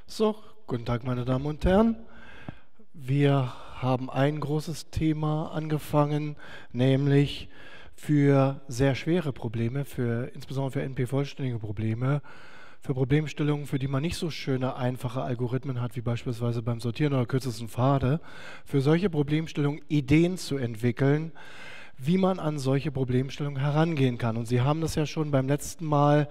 So, guten Tag, meine Damen und Herren. Wir haben ein großes Thema angefangen, nämlich für sehr schwere Probleme, insbesondere für NP-vollständige Probleme, für Problemstellungen, für die man nicht so schöne, einfache Algorithmen hat, wie beispielsweise beim Sortieren oder kürzesten Pfade, für solche Problemstellungen Ideen zu entwickeln, wie man an solche Problemstellungen herangehen kann. Und Sie haben das ja schon beim letzten Mal,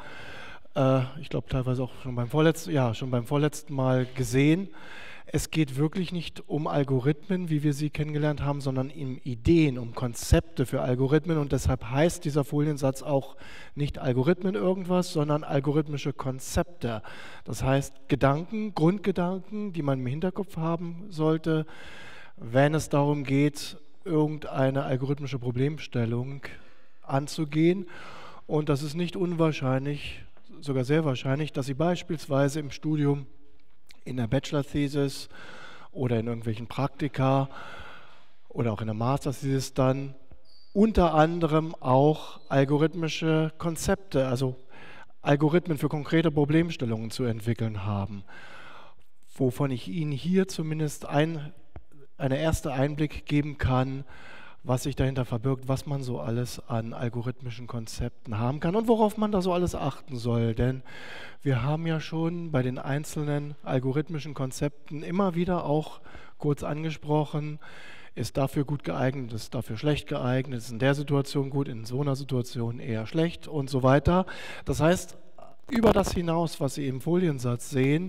ich glaube teilweise auch schon beim vorletzten Mal gesehen. Es geht wirklich nicht um Algorithmen, wie wir sie kennengelernt haben, sondern um Ideen, um Konzepte für Algorithmen. Und deshalb heißt dieser Foliensatz auch nicht Algorithmen irgendwas, sondern algorithmische Konzepte. Das heißt Gedanken, Grundgedanken, die man im Hinterkopf haben sollte, wenn es darum geht, irgendeine algorithmische Problemstellung anzugehen. Und das ist nicht unwahrscheinlich, sogar sehr wahrscheinlich, dass Sie beispielsweise im Studium in der Bachelor-Thesis oder in irgendwelchen Praktika oder auch in der Master-Thesis dann unter anderem auch algorithmische Konzepte, also Algorithmen für konkrete Problemstellungen zu entwickeln haben, wovon ich Ihnen hier zumindest einen ersten Einblick geben kann, was sich dahinter verbirgt, was man so alles an algorithmischen Konzepten haben kann und worauf man da so alles achten soll. Denn wir haben ja schon bei den einzelnen algorithmischen Konzepten immer wieder auch kurz angesprochen, ist dafür gut geeignet, ist dafür schlecht geeignet, ist in der Situation gut, in so einer Situation eher schlecht und so weiter. Das heißt, über das hinaus, was Sie im Foliensatz sehen,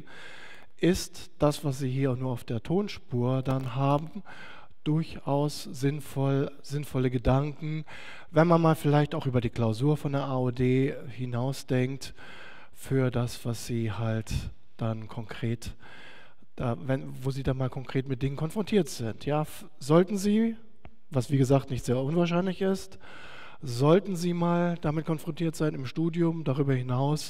ist das, was Sie hier nur auf der Tonspur dann haben, durchaus sinnvolle Gedanken, wenn man mal vielleicht auch über die Klausur von der AOD hinausdenkt, für das, was Sie halt dann konkret, wo Sie dann mal konkret mit Dingen konfrontiert sind. Ja, sollten Sie, was wie gesagt nicht sehr unwahrscheinlich ist, sollten Sie mal damit konfrontiert sein im Studium, darüber hinaus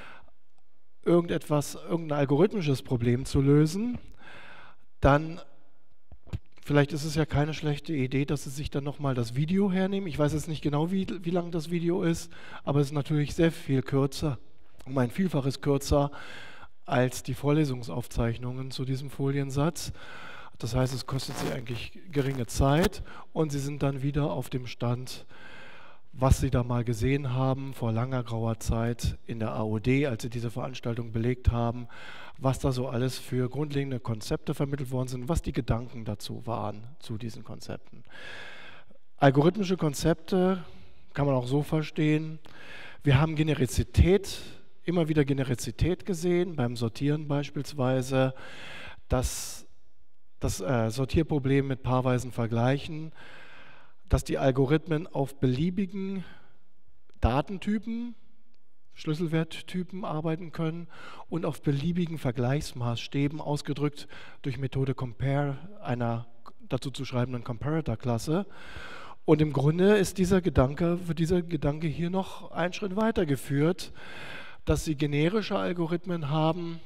irgendein algorithmisches Problem zu lösen, dann vielleicht ist es ja keine schlechte Idee, dass Sie sich dann nochmal das Video hernehmen. Ich weiß jetzt nicht genau, wie lang das Video ist, aber es ist natürlich sehr viel kürzer, um ein Vielfaches kürzer als die Vorlesungsaufzeichnungen zu diesem Foliensatz. Das heißt, es kostet Sie eigentlich geringe Zeit und Sie sind dann wieder auf dem Stand, was Sie da mal gesehen haben vor langer grauer Zeit in der AOD, als Sie diese Veranstaltung belegt haben, was da so alles für grundlegende Konzepte vermittelt worden sind, was die Gedanken dazu waren, zu diesen Konzepten. Algorithmische Konzepte kann man auch so verstehen. Wir haben Generizität, immer wieder Generizität gesehen, beim Sortieren beispielsweise, das Sortierproblem mit paarweisen Vergleichen, dass die Algorithmen auf beliebigen Datentypen, Schlüsselwerttypen arbeiten können und auf beliebigen Vergleichsmaßstäben, ausgedrückt durch Methode Compare, einer dazu zu schreibenden Comparator-Klasse. Und im Grunde wird dieser Gedanke hier noch einen Schritt weitergeführt, dass Sie generische Algorithmen haben,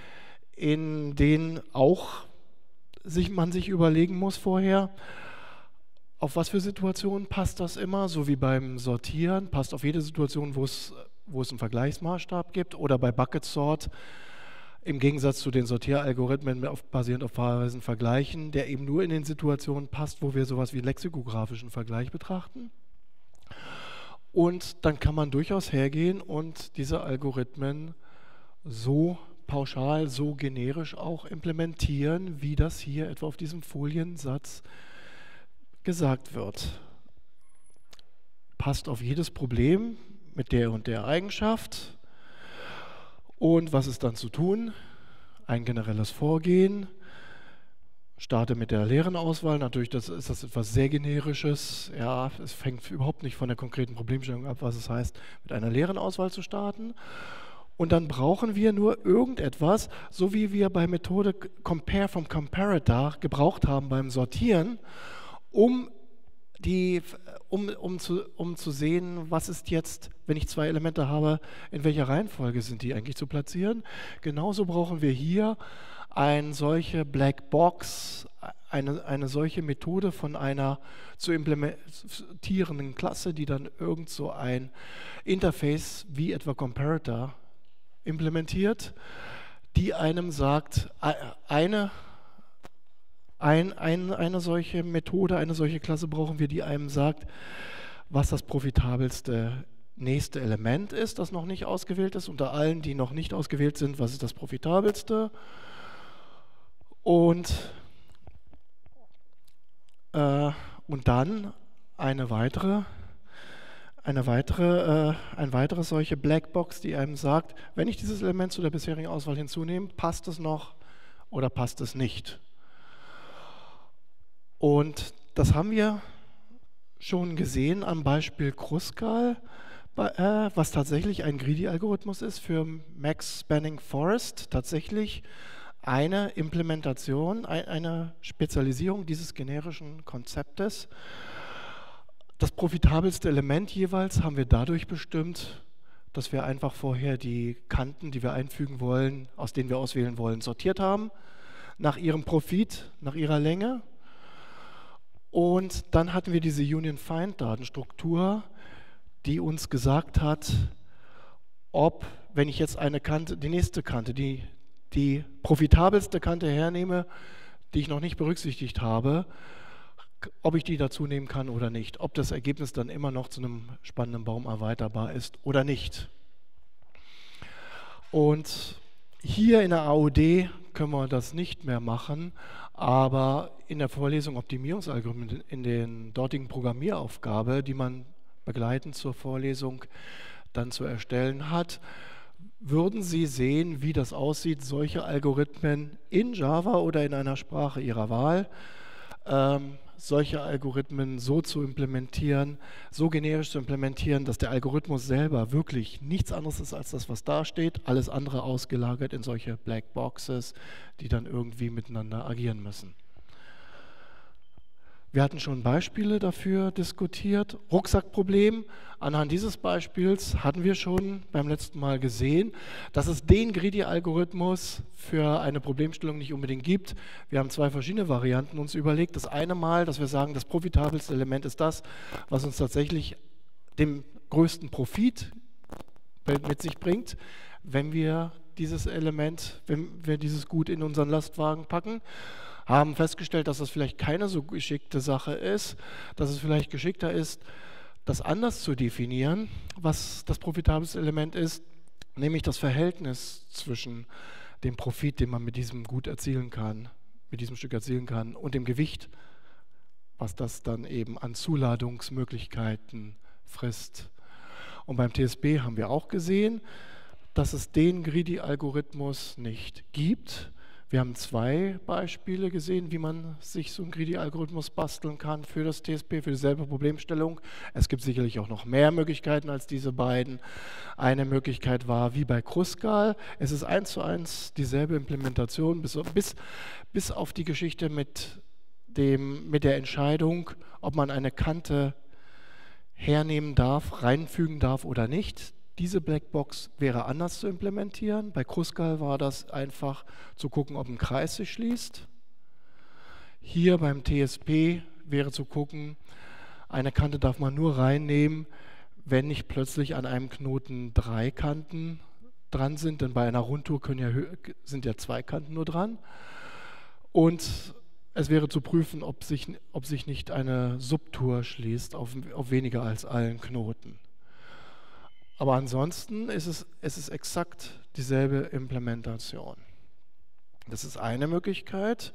in denen auch man sich überlegen muss vorher, auf was für Situationen passt das immer, so wie beim Sortieren, passt auf jede Situation, wo es einen Vergleichsmaßstab gibt, oder bei Bucket Sort, im Gegensatz zu den Sortieralgorithmen basierend auf paarweisen Vergleichen, der eben nur in den Situationen passt, wo wir sowas wie einen lexikographischen Vergleich betrachten. Und dann kann man durchaus hergehen und diese Algorithmen so pauschal, so generisch auch implementieren, wie das hier etwa auf diesem Foliensatz gesagt wird. Passt auf jedes Problem mit der und der Eigenschaft. Und was ist dann zu tun? Ein generelles Vorgehen. Starte mit der leeren Auswahl. Natürlich ist das etwas sehr Generisches. Ja, es fängt überhaupt nicht von der konkreten Problemstellung ab, was es heißt, mit einer leeren Auswahl zu starten. Und dann brauchen wir nur irgendetwas, so wie wir bei Methode Compare vom Comparator gebraucht haben beim Sortieren, um zu sehen, was ist jetzt, wenn ich zwei Elemente habe, in welcher Reihenfolge sind die eigentlich zu platzieren. Genauso brauchen wir hier eine solche Blackbox, eine solche Methode von einer zu implementierenden Klasse, die dann irgend so ein Interface wie etwa Comparator implementiert, die einem sagt, eine solche Methode, eine solche Klasse brauchen wir, die einem sagt, was das profitabelste nächste Element ist, das noch nicht ausgewählt ist. Unter allen, die noch nicht ausgewählt sind, was ist das profitabelste? Und dann ein weiteres solche Blackbox, die einem sagt, wenn ich dieses Element zu der bisherigen Auswahl hinzunehme, passt es noch oder passt es nicht. Und das haben wir schon gesehen am Beispiel Kruskal, was tatsächlich ein Greedy-Algorithmus ist für Max Spanning Forest, tatsächlich eine Implementation, eine Spezialisierung dieses generischen Konzeptes. Das profitabelste Element jeweils haben wir dadurch bestimmt, dass wir einfach vorher die Kanten, die wir einfügen wollen, aus denen wir auswählen wollen, sortiert haben, nach ihrem Profit, nach ihrer Länge. Und dann hatten wir diese Union-Find-Datenstruktur, die uns gesagt hat, ob, wenn ich jetzt eine Kante, die nächste Kante, die profitabelste Kante hernehme, die ich noch nicht berücksichtigt habe, ob ich die dazu nehmen kann oder nicht, ob das Ergebnis dann immer noch zu einem spannenden Baum erweiterbar ist oder nicht. Und hier in der AOD können wir das nicht mehr machen, aber in der Vorlesung Optimierungsalgorithmen, in den dortigen Programmieraufgabe, die man begleitend zur Vorlesung dann zu erstellen hat, würden Sie sehen, wie das aussieht, solche Algorithmen in Java oder in einer Sprache Ihrer Wahl, solche Algorithmen so zu implementieren, so generisch zu implementieren, dass der Algorithmus selber wirklich nichts anderes ist als das, was da steht, alles andere ausgelagert in solche Blackboxes, die dann irgendwie miteinander agieren müssen. Wir hatten schon Beispiele dafür diskutiert. Rucksackproblem. Anhand dieses Beispiels hatten wir schon beim letzten Mal gesehen, dass es den Greedy-Algorithmus für eine Problemstellung nicht unbedingt gibt. Wir haben zwei verschiedene Varianten uns überlegt. Das eine Mal, dass wir sagen, das profitabelste Element ist das, was uns tatsächlich den größten Profit mit sich bringt, wenn wir dieses Element, wenn wir dieses Gut in unseren Lastwagen packen. Haben festgestellt, dass das vielleicht keine so geschickte Sache ist, dass es vielleicht geschickter ist, das anders zu definieren, was das profitabelste Element ist, nämlich das Verhältnis zwischen dem Profit, den man mit diesem Gut erzielen kann, mit diesem Stück erzielen kann, und dem Gewicht, was das dann eben an Zuladungsmöglichkeiten frisst. Und beim TSP haben wir auch gesehen, dass es den Greedy-Algorithmus nicht gibt. Wir haben zwei Beispiele gesehen, wie man sich so einen Greedy-Algorithmus basteln kann für das TSP, für dieselbe Problemstellung. Es gibt sicherlich auch noch mehr Möglichkeiten als diese beiden. Eine Möglichkeit war, wie bei Kruskal, es ist 1:1 dieselbe Implementation, bis auf die Geschichte mit der Entscheidung, ob man eine Kante hernehmen darf, reinfügen darf oder nicht. Diese Blackbox wäre anders zu implementieren. Bei Kruskal war das einfach zu gucken, ob ein Kreis sich schließt. Hier beim TSP wäre zu gucken, eine Kante darf man nur reinnehmen, wenn nicht plötzlich an einem Knoten 3 Kanten dran sind, denn bei einer Rundtour sind ja 2 Kanten nur dran. Und es wäre zu prüfen, ob sich nicht eine Subtour schließt auf weniger als allen Knoten. Aber ansonsten ist es exakt dieselbe Implementation. Das ist eine Möglichkeit.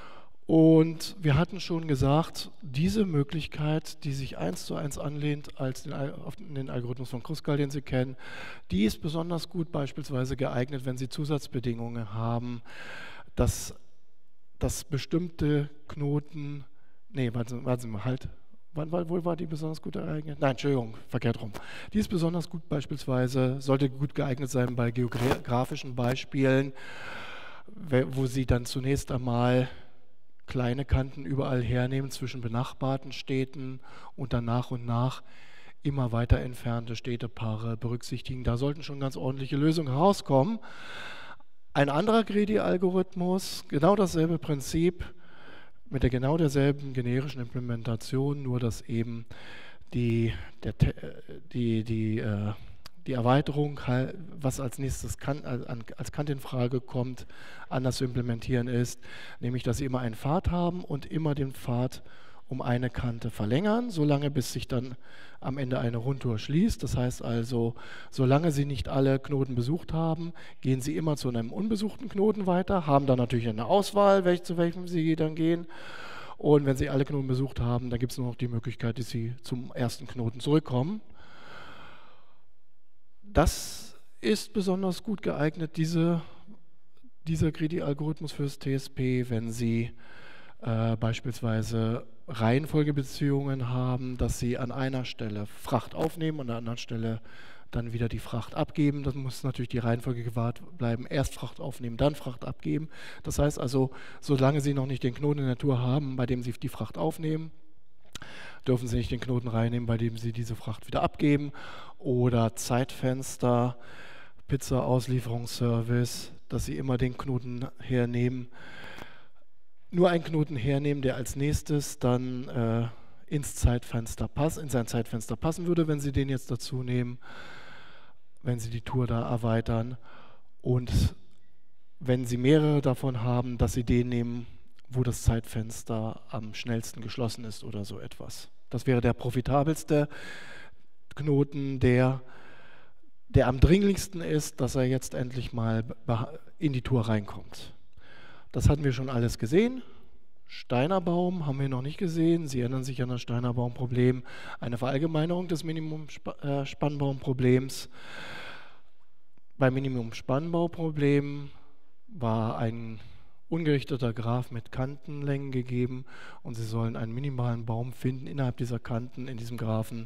Und wir hatten schon gesagt, diese Möglichkeit, die sich 1:1 anlehnt auf den Algorithmus von Kruskal, den Sie kennen, die ist besonders gut beispielsweise geeignet, wenn Sie Zusatzbedingungen haben, dass bestimmte Knoten, warten Sie mal, halt. Wo war die besonders gut geeignet? Nein, Entschuldigung, verkehrt rum. Die ist besonders gut beispielsweise, sollte gut geeignet sein bei geografischen Beispielen, wo Sie dann zunächst einmal kleine Kanten überall hernehmen zwischen benachbarten Städten und dann nach und nach immer weiter entfernte Städtepaare berücksichtigen. Da sollten schon ganz ordentliche Lösungen herauskommen. Ein anderer Greedy-Algorithmus, genau dasselbe Prinzip, mit der genau derselben generischen Implementation, nur dass eben die die Erweiterung, was als nächstes als Kante in Frage kommt, anders zu implementieren ist, nämlich dass Sie immer einen Pfad haben und immer den Pfad um eine Kante verlängern, solange bis sich dann am Ende eine Rundtour schließt. Das heißt also, solange Sie nicht alle Knoten besucht haben, gehen Sie immer zu einem unbesuchten Knoten weiter, haben dann natürlich eine Auswahl, zu welchem Sie dann gehen. Und wenn Sie alle Knoten besucht haben, dann gibt es nur noch die Möglichkeit, dass Sie zum ersten Knoten zurückkommen. Das ist besonders gut geeignet, dieser Greedy-Algorithmus fürs TSP, wenn Sie beispielsweise Reihenfolgebeziehungen haben, dass Sie an einer Stelle Fracht aufnehmen und an der anderen Stelle dann wieder die Fracht abgeben. Das muss natürlich die Reihenfolge gewahrt bleiben. Erst Fracht aufnehmen, dann Fracht abgeben. Das heißt also, solange Sie noch nicht den Knoten in der Tour haben, bei dem Sie die Fracht aufnehmen, dürfen Sie nicht den Knoten reinnehmen, bei dem Sie diese Fracht wieder abgeben. Oder Zeitfenster, Pizza-Auslieferungsservice, dass Sie immer den Knoten hernehmen, nur einen Knoten hernehmen, der als nächstes dann in sein Zeitfenster passen würde, wenn Sie den jetzt dazu nehmen, wenn Sie die Tour da erweitern. Und wenn Sie mehrere davon haben, dass Sie den nehmen, wo das Zeitfenster am schnellsten geschlossen ist oder so etwas. Das wäre der profitabelste Knoten, der am dringlichsten ist, dass er jetzt endlich mal in die Tour reinkommt. Das hatten wir schon alles gesehen. Steiner-Baum haben wir noch nicht gesehen. Sie erinnern sich an das Steiner-Baum-Problem, eine Verallgemeinerung des Minimum-Spannbaum-Problems. Beim Minimum-Spannbaum-Problem war ein ungerichteter Graph mit Kantenlängen gegeben und Sie sollen einen minimalen Baum finden innerhalb dieser Kanten in diesem Graphen,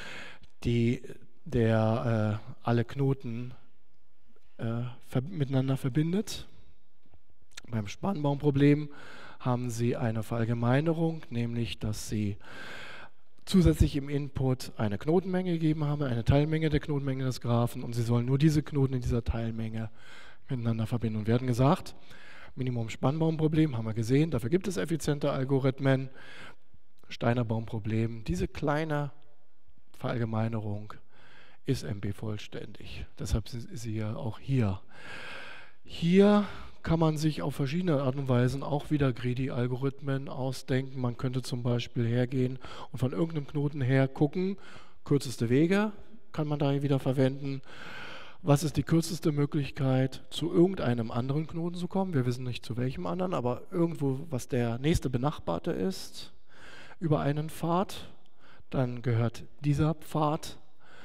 der alle Knoten miteinander verbindet. Beim Spannbaumproblem haben Sie eine Verallgemeinerung, nämlich dass Sie zusätzlich im Input eine Knotenmenge gegeben haben, eine Teilmenge der Knotenmenge des Graphen, und Sie sollen nur diese Knoten in dieser Teilmenge miteinander verbinden. Und wir hatten gesagt, Minimum-Spannbaumproblem haben wir gesehen, dafür gibt es effiziente Algorithmen. Steiner-Baum-Problem, diese kleine Verallgemeinerung ist MB-vollständig. Deshalb sind sie ja auch hier. Hier kann man sich auf verschiedene Art und Weisen auch wieder Greedy-Algorithmen ausdenken. Man könnte zum Beispiel hergehen und von irgendeinem Knoten her gucken, kürzeste Wege kann man da wieder verwenden. Was ist die kürzeste Möglichkeit, zu irgendeinem anderen Knoten zu kommen? Wir wissen nicht zu welchem anderen, aber irgendwo, was der nächste Benachbarte ist, über einen Pfad. Dann gehört dieser Pfad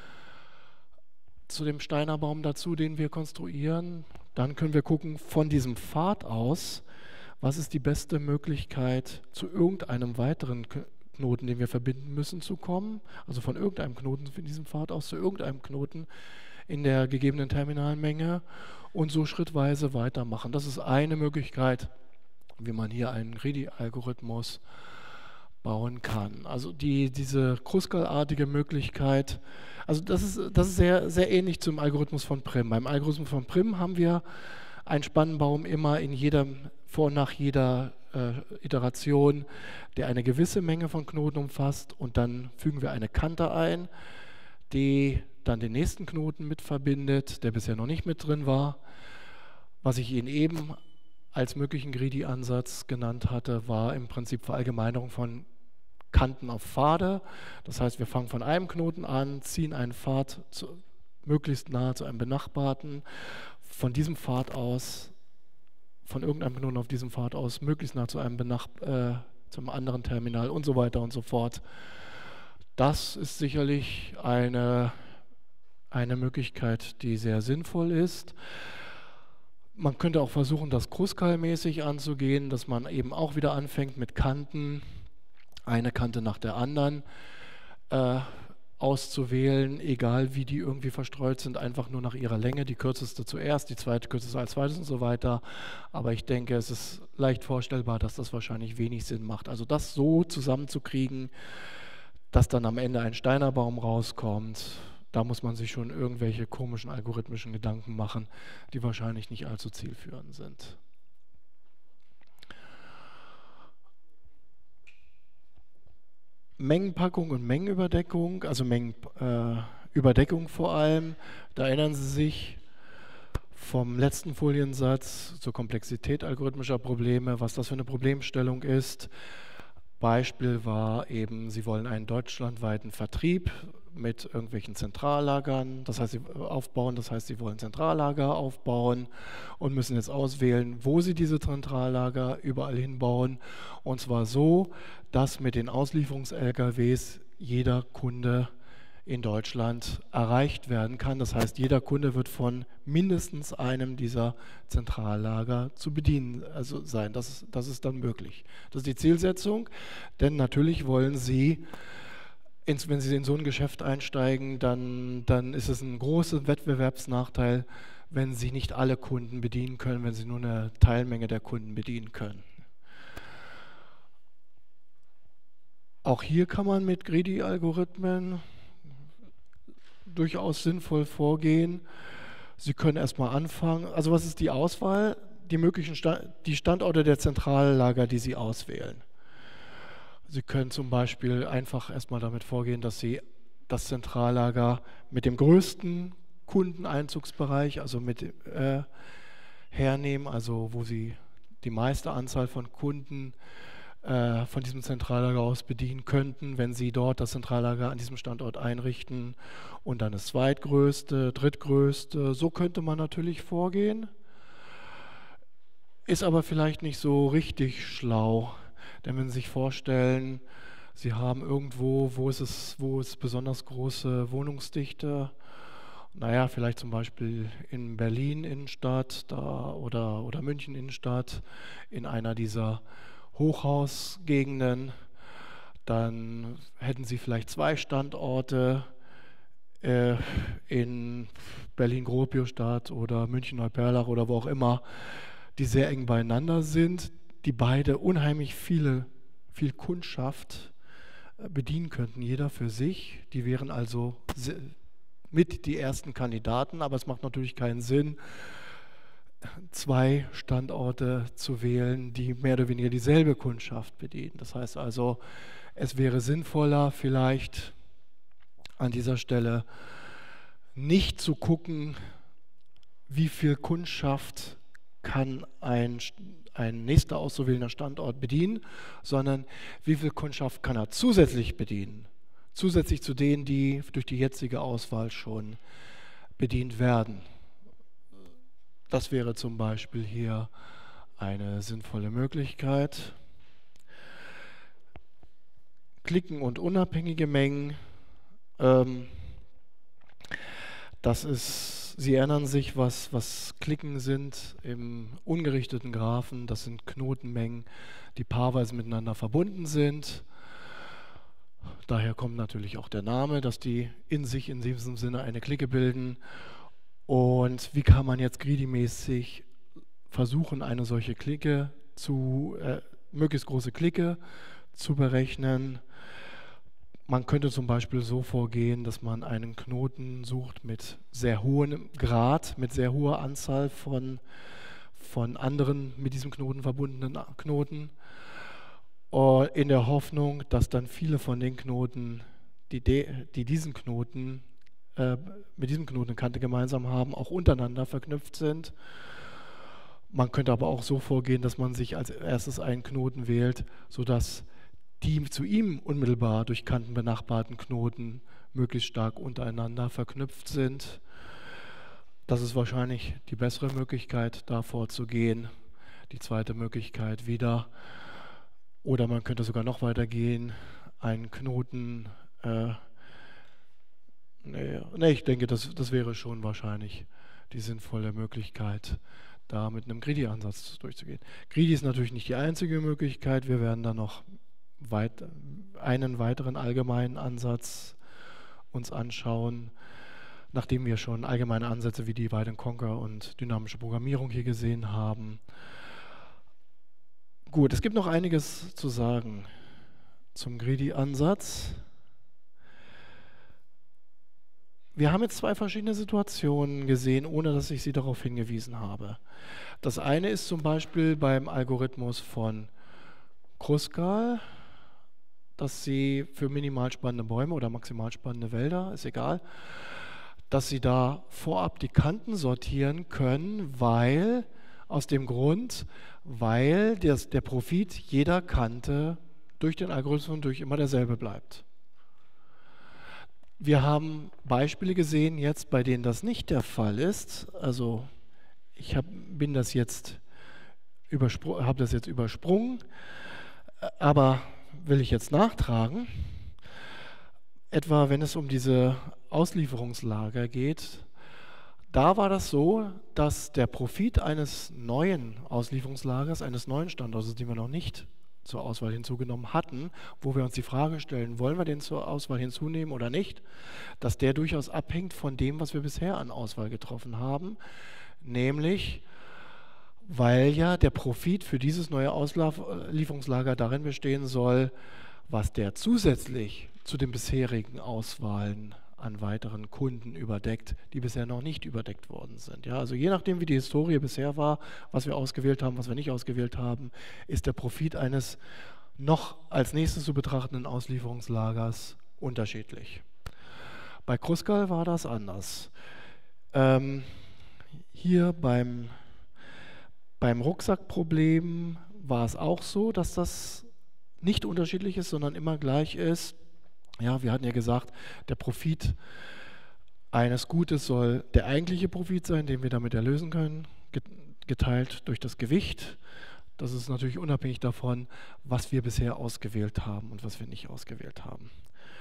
zu dem Steiner-Baum dazu, den wir konstruieren. Dann können wir gucken, von diesem Pfad aus, was ist die beste Möglichkeit, zu irgendeinem weiteren Knoten, den wir verbinden müssen, zu kommen. Also von irgendeinem Knoten in diesem Pfad aus zu irgendeinem Knoten in der gegebenen Terminalmenge und so schrittweise weitermachen. Das ist eine Möglichkeit, wie man hier einen Greedy-Algorithmus bauen kann. Also diese Kruskal-artige Möglichkeit, also das ist sehr, sehr ähnlich zum Algorithmus von Prim. Beim Algorithmus von Prim haben wir einen Spannbaum immer vor und nach jeder Iteration, der eine gewisse Menge von Knoten umfasst, und dann fügen wir eine Kante ein, die dann den nächsten Knoten mit verbindet, der bisher noch nicht mit drin war. Was ich Ihnen eben als möglichen Greedy-Ansatz genannt hatte, war im Prinzip Verallgemeinerung von Kanten auf Pfade. Das heißt, wir fangen von einem Knoten an, ziehen einen Pfad möglichst nahe zu einem benachbarten, von diesem Pfad aus, von irgendeinem Knoten auf diesem Pfad aus, möglichst nah zu einem zum anderen Terminal und so weiter und so fort. Das ist sicherlich eine Möglichkeit, die sehr sinnvoll ist. Man könnte auch versuchen, das Kruskal-mäßig anzugehen, dass man eben auch wieder anfängt mit Kanten, eine Kante nach der anderen auszuwählen, egal wie die irgendwie verstreut sind, einfach nur nach ihrer Länge, die kürzeste zuerst, die zweite kürzeste als zweites und so weiter. Aber ich denke, es ist leicht vorstellbar, dass das wahrscheinlich wenig Sinn macht. Also das so zusammenzukriegen, dass dann am Ende ein Steiner-Baum rauskommt, da muss man sich schon irgendwelche komischen algorithmischen Gedanken machen, die wahrscheinlich nicht allzu zielführend sind. Mengenpackung und Mengenüberdeckung, also Überdeckung vor allem. Da erinnern Sie sich vom letzten Foliensatz zur Komplexität algorithmischer Probleme, was das für eine Problemstellung ist. Beispiel war eben, Sie wollen einen deutschlandweiten Vertrieb mit irgendwelchen Zentrallagern, das heißt, Sie wollen Zentrallager aufbauen und müssen jetzt auswählen, wo Sie diese Zentrallager überall hinbauen. Und zwar so, dass mit den Auslieferungs-LKWs jeder Kunde in Deutschland erreicht werden kann. Das heißt, jeder Kunde wird von mindestens einem dieser Zentrallager zu bedienen sein. Das ist dann möglich. Das ist die Zielsetzung, denn natürlich wollen Sie, wenn Sie in so ein Geschäft einsteigen, dann ist es ein großer Wettbewerbsnachteil, wenn Sie nicht alle Kunden bedienen können, wenn Sie nur eine Teilmenge der Kunden bedienen können. Auch hier kann man mit Greedy-Algorithmen durchaus sinnvoll vorgehen. Sie können erstmal anfangen. Also was ist die Auswahl? Die Standorte der Zentrallager, die Sie auswählen. Sie können zum Beispiel einfach erstmal damit vorgehen, dass Sie das Zentrallager mit dem größten Kundeneinzugsbereich, also hernehmen, also wo Sie die meiste Anzahl von Kunden von diesem Zentrallager aus bedienen könnten, wenn Sie dort das Zentrallager an diesem Standort einrichten und dann das zweitgrößte, drittgrößte. So könnte man natürlich vorgehen, ist aber vielleicht nicht so richtig schlau, denn wenn Sie sich vorstellen, Sie haben irgendwo, wo ist besonders große Wohnungsdichte, naja, vielleicht zum Beispiel in Berlin Innenstadt oder München Innenstadt, in einer dieser Hochhausgegenden, dann hätten Sie vielleicht 2 Standorte in Berlin-Gropiusstadt oder München-Neuperlach oder wo auch immer, die sehr eng beieinander sind, die beide unheimlich viel Kundschaft bedienen könnten, jeder für sich. Die wären also mit die ersten Kandidaten, aber es macht natürlich keinen Sinn, 2 Standorte zu wählen, die mehr oder weniger dieselbe Kundschaft bedienen. Das heißt also, es wäre sinnvoller, vielleicht an dieser Stelle nicht zu gucken, wie viel Kundschaft kann ein nächster auszuwählender Standort bedienen, sondern wie viel Kundschaft kann er zusätzlich bedienen, zusätzlich zu denen, die durch die jetzige Auswahl schon bedient werden. Das wäre zum Beispiel hier eine sinnvolle Möglichkeit. Klicken und unabhängige Mengen. Sie erinnern sich, was Klicken sind im ungerichteten Graphen. Das sind Knotenmengen, die paarweise miteinander verbunden sind. Daher kommt natürlich auch der Name, dass die in diesem Sinne eine Clique bilden. Und wie kann man jetzt greedy-mäßig versuchen, eine solche Clique möglichst große Clique zu berechnen? Man könnte zum Beispiel so vorgehen, dass man einen Knoten sucht mit sehr hohem Grad, mit sehr hoher Anzahl von anderen mit diesem Knoten verbundenen Knoten, in der Hoffnung, dass dann viele von den Knoten, die diesen Knoten mit diesem Knotenkante gemeinsam haben, auch untereinander verknüpft sind. Man könnte aber auch so vorgehen, dass man sich als erstes einen Knoten wählt, sodass die zu ihm unmittelbar durch Kanten benachbarten Knoten möglichst stark untereinander verknüpft sind. Das ist wahrscheinlich die bessere Möglichkeit, da vorzugehen. Die zweite Möglichkeit wieder. Oder man könnte sogar noch weiter gehen, einen Knoten. Ich denke, das wäre schon wahrscheinlich die sinnvolle Möglichkeit, da mit einem Greedy-Ansatz durchzugehen. Greedy ist natürlich nicht die einzige Möglichkeit. Wir werden da noch einen weiteren allgemeinen Ansatz uns anschauen, nachdem wir schon allgemeine Ansätze wie Divide and Conquer und dynamische Programmierung hier gesehen haben. Gut, es gibt noch einiges zu sagen zum Greedy-Ansatz. Wir haben jetzt 2 verschiedene Situationen gesehen, ohne dass ich Sie darauf hingewiesen habe. Das eine ist zum Beispiel beim Algorithmus von Kruskal. dass Sie für minimal spannende Bäume oder maximal spannende Wälder, ist egal, dass Sie da vorab die Kanten sortieren können, weil aus dem Grund, weil der Profit jeder Kante durch den Algorithmus durch immer derselbe bleibt. Wir haben Beispiele gesehen jetzt, bei denen das nicht der Fall ist. Also ich habe das jetzt übersprungen, aber will ich jetzt nachtragen. Etwa wenn es um diese Auslieferungslager geht, da war das so, dass der Profit eines neuen Auslieferungslagers, eines neuen Standortes, den wir noch nicht zur Auswahl hinzugenommen hatten, wo wir uns die Frage stellen, wollen wir den zur Auswahl hinzunehmen oder nicht, dass der durchaus abhängt von dem, was wir bisher an Auswahl getroffen haben, nämlich weil ja der Profit für dieses neue Auslieferungslager darin bestehen soll, was der zusätzlich zu den bisherigen Auswahlen an weiteren Kunden überdeckt, die bisher noch nicht überdeckt worden sind. Ja, also je nachdem, wie die Historie bisher war, was wir ausgewählt haben, was wir nicht ausgewählt haben, ist der Profit eines noch als nächstes zu betrachtenden Auslieferungslagers unterschiedlich. Bei Kruskal war das anders. Hier beim Rucksackproblem war es auch so, dass das nicht unterschiedlich ist, sondern immer gleich ist. Ja, wir hatten ja gesagt, der Profit eines Gutes soll der eigentliche Profit sein, den wir damit erlösen können, geteilt durch das Gewicht. Das ist natürlich unabhängig davon, was wir bisher ausgewählt haben und was wir nicht ausgewählt haben.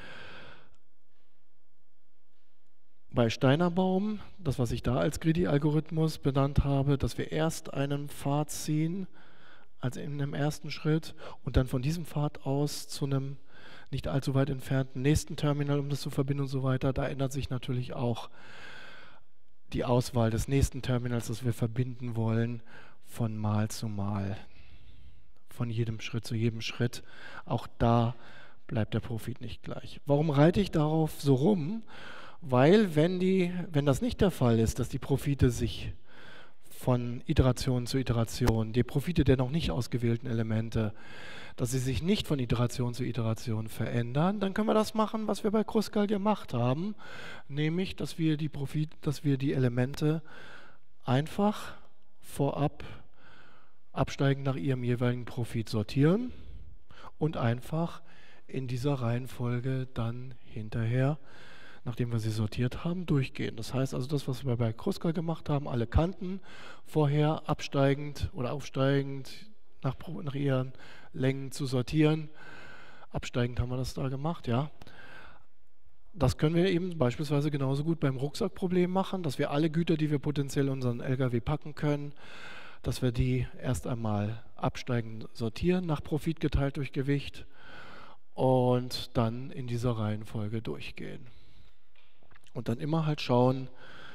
Bei Steinerbaum, das, was ich da als Greedy-Algorithmus benannt habe, dass wir erst einen Pfad ziehen, also in einem ersten Schritt, und dann von diesem Pfad aus zu einem nicht allzu weit entfernten nächsten Terminal, um das zu verbinden und so weiter. Da ändert sich natürlich auch die Auswahl des nächsten Terminals, das wir verbinden wollen, von Mal zu Mal, von jedem Schritt zu jedem Schritt. Auch da bleibt der Profit nicht gleich. Warum reite ich darauf so rum? Weil wenn das nicht der Fall ist, dass die Profite sich von Iteration zu Iteration, die Profite der noch nicht ausgewählten Elemente, dass sie sich nicht von Iteration zu Iteration verändern, dann können wir das machen, was wir bei Kruskal gemacht haben, nämlich, dass wir die Elemente einfach vorab absteigend nach ihrem jeweiligen Profit sortieren und einfach in dieser Reihenfolge dann hinterher, nachdem wir sie sortiert haben, durchgehen. Das heißt also, das, was wir bei Kruskal gemacht haben, alle Kanten vorher absteigend oder aufsteigend nach ihren Längen zu sortieren. Absteigend haben wir das da gemacht, ja. Das können wir eben beispielsweise genauso gut beim Rucksackproblem machen, dass wir alle Güter, die wir potenziell in unseren LKW packen können, dass wir die erst einmal absteigend sortieren, nach Profit geteilt durch Gewicht und dann in dieser Reihenfolge durchgehen. Und dann immer halt schauen,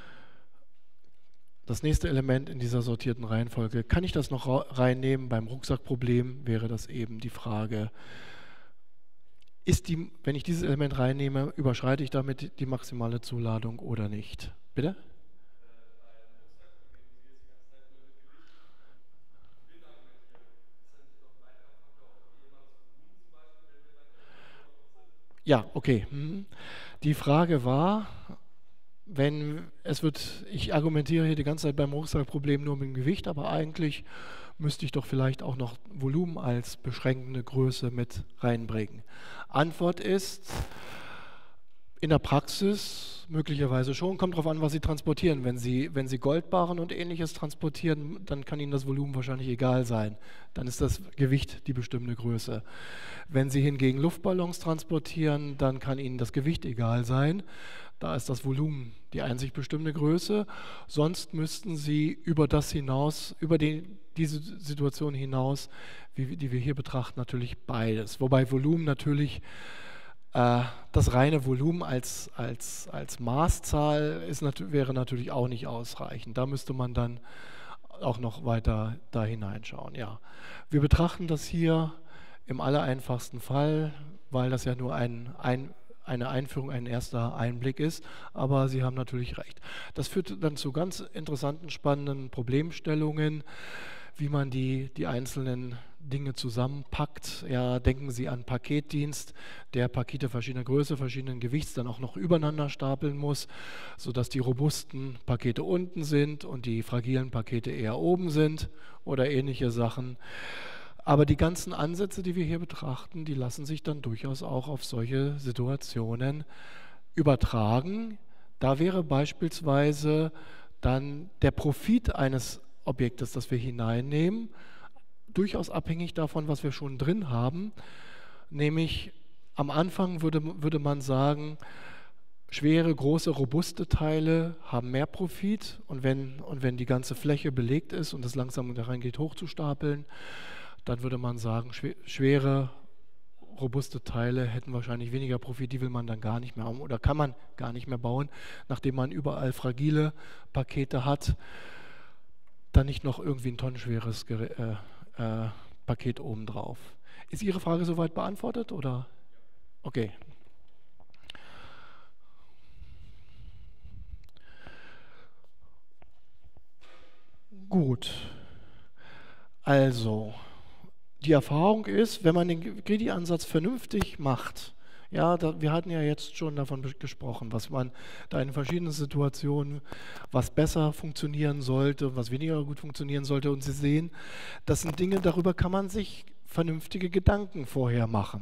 das nächste Element in dieser sortierten Reihenfolge, kann ich das noch reinnehmen? Beim Rucksackproblem wäre das eben die Frage, wenn ich dieses Element reinnehme, überschreite ich damit die maximale Zuladung oder nicht? Bitte? Ja, okay. Die Frage war, ich argumentiere hier die ganze Zeit beim Rucksackproblem nur mit dem Gewicht, aber eigentlich müsste ich doch vielleicht auch noch Volumen als beschränkende Größe mit reinbringen. Antwort ist, in der Praxis möglicherweise schon, kommt darauf an, was Sie transportieren. Wenn Sie Goldbarren und Ähnliches transportieren, dann kann Ihnen das Volumen wahrscheinlich egal sein. Dann ist das Gewicht die bestimmte Größe. Wenn Sie hingegen Luftballons transportieren, dann kann Ihnen das Gewicht egal sein. Da ist das Volumen die einzig bestimmte Größe. Sonst müssten Sie über diese Situation hinaus, die wir hier betrachten, natürlich beides. Wobei Volumen natürlich das reine Volumen als Maßzahl wäre natürlich auch nicht ausreichend. Da müsste man dann auch noch weiter da hineinschauen. Ja. Wir betrachten das hier im allereinfachsten Fall, weil das ja nur eine Einführung, ein erster Einblick ist, aber Sie haben natürlich recht. Das führt dann zu ganz interessanten, spannenden Problemstellungen, wie man die einzelnen Dinge zusammenpackt. Ja, denken Sie an Paketdienst, der Pakete verschiedener Größe, verschiedenen Gewichts dann auch noch übereinander stapeln muss, sodass die robusten Pakete unten sind und die fragilen Pakete eher oben sind oder ähnliche Sachen. Aber die ganzen Ansätze, die wir hier betrachten, die lassen sich dann durchaus auch auf solche Situationen übertragen. Da wäre beispielsweise dann der Profit eines Objektes, das wir hineinnehmen, durchaus abhängig davon, was wir schon drin haben. Nämlich am Anfang würde man sagen, schwere, große, robuste Teile haben mehr Profit und wenn die ganze Fläche belegt ist und es langsam daran geht, hochzustapeln, dann würde man sagen, schwere, robuste Teile hätten wahrscheinlich weniger Profit, die will man dann gar nicht mehr haben oder kann man gar nicht mehr bauen, nachdem man überall fragile Pakete hat, dann nicht noch irgendwie ein tonnenschweres Paket obendrauf. Ist Ihre Frage soweit beantwortet, oder? Okay. Gut. Also, die Erfahrung ist, wenn man den Greedy-Ansatz vernünftig macht, ja, wir hatten ja jetzt schon davon gesprochen, was man da in verschiedenen Situationen, was besser funktionieren sollte, was weniger gut funktionieren sollte. Und Sie sehen, das sind Dinge, darüber kann man sich vernünftige Gedanken vorher machen.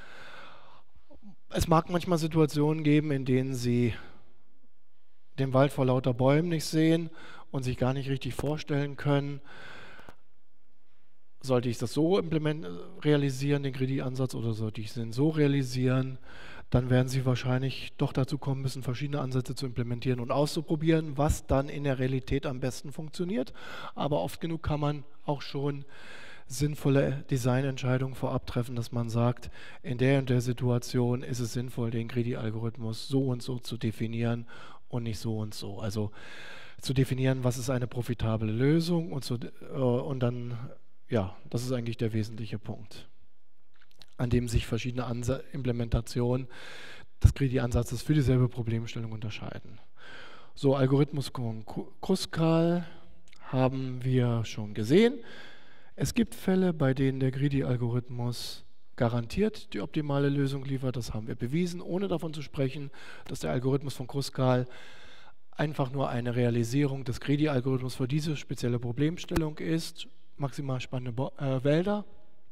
Es mag manchmal Situationen geben, in denen Sie den Wald vor lauter Bäumen nicht sehen und sich gar nicht richtig vorstellen können, sollte ich das so realisieren, den Greedy-Ansatz, oder sollte ich den so realisieren, dann werden Sie wahrscheinlich doch dazu kommen müssen, verschiedene Ansätze zu implementieren und auszuprobieren, was dann in der Realität am besten funktioniert. Aber oft genug kann man auch schon sinnvolle Designentscheidungen vorab treffen, dass man sagt, in der und der Situation ist es sinnvoll, den Greedy-Algorithmus so und so zu definieren und nicht so und so. Also zu definieren, was ist eine profitable Lösung und dann, ja, das ist eigentlich der wesentliche Punkt, an dem sich verschiedene Implementationen des Greedy-Ansatzes für dieselbe Problemstellung unterscheiden. So, Algorithmus Kruskal haben wir schon gesehen. Es gibt Fälle, bei denen der Greedy-Algorithmus garantiert die optimale Lösung liefert. Das haben wir bewiesen, ohne davon zu sprechen, dass der Algorithmus von Kruskal einfach nur eine Realisierung des Greedy-Algorithmus für diese spezielle Problemstellung ist. Maximal spannende Wälder.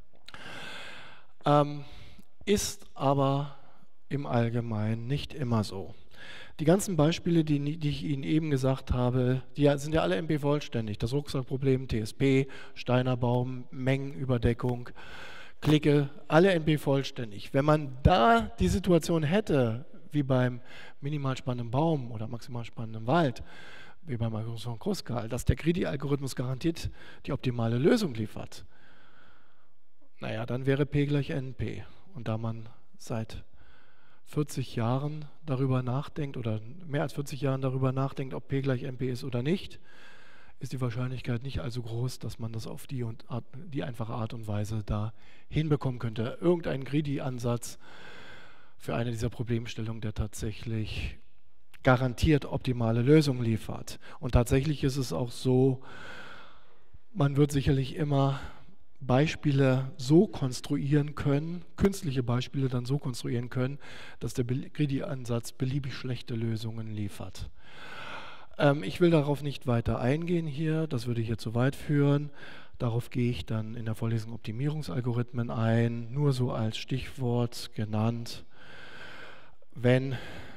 Ist aber im Allgemeinen nicht immer so. Die ganzen Beispiele, die ich Ihnen eben gesagt habe, die sind ja alle MP-vollständig. Das Rucksackproblem, TSP, Steinerbaum, Mengenüberdeckung, Clique, alle MP-vollständig. Wenn man da die Situation hätte, wie beim minimal spannenden Baum oder maximal spannenden Wald, wie beim Algorithmus von Kruskal, dass der Greedy-Algorithmus garantiert die optimale Lösung liefert, naja, dann wäre P gleich NP. Und da man seit 40 Jahren darüber nachdenkt oder mehr als 40 Jahren darüber nachdenkt, ob P gleich NP ist oder nicht, ist die Wahrscheinlichkeit nicht allzu groß, dass man das auf die einfache Art und Weise da hinbekommen könnte. Irgendein Greedy-Ansatz für eine dieser Problemstellungen, der tatsächlich garantiert optimale Lösungen liefert. Und tatsächlich ist es auch so, man wird sicherlich immer Beispiele so konstruieren können, künstliche Beispiele dann so konstruieren können, dass der Greedy-Ansatz beliebig schlechte Lösungen liefert. Ich will darauf nicht weiter eingehen hier, das würde hier zu weit führen. Darauf gehe ich dann in der Vorlesung Optimierungsalgorithmen ein, nur so als Stichwort genannt. Wenn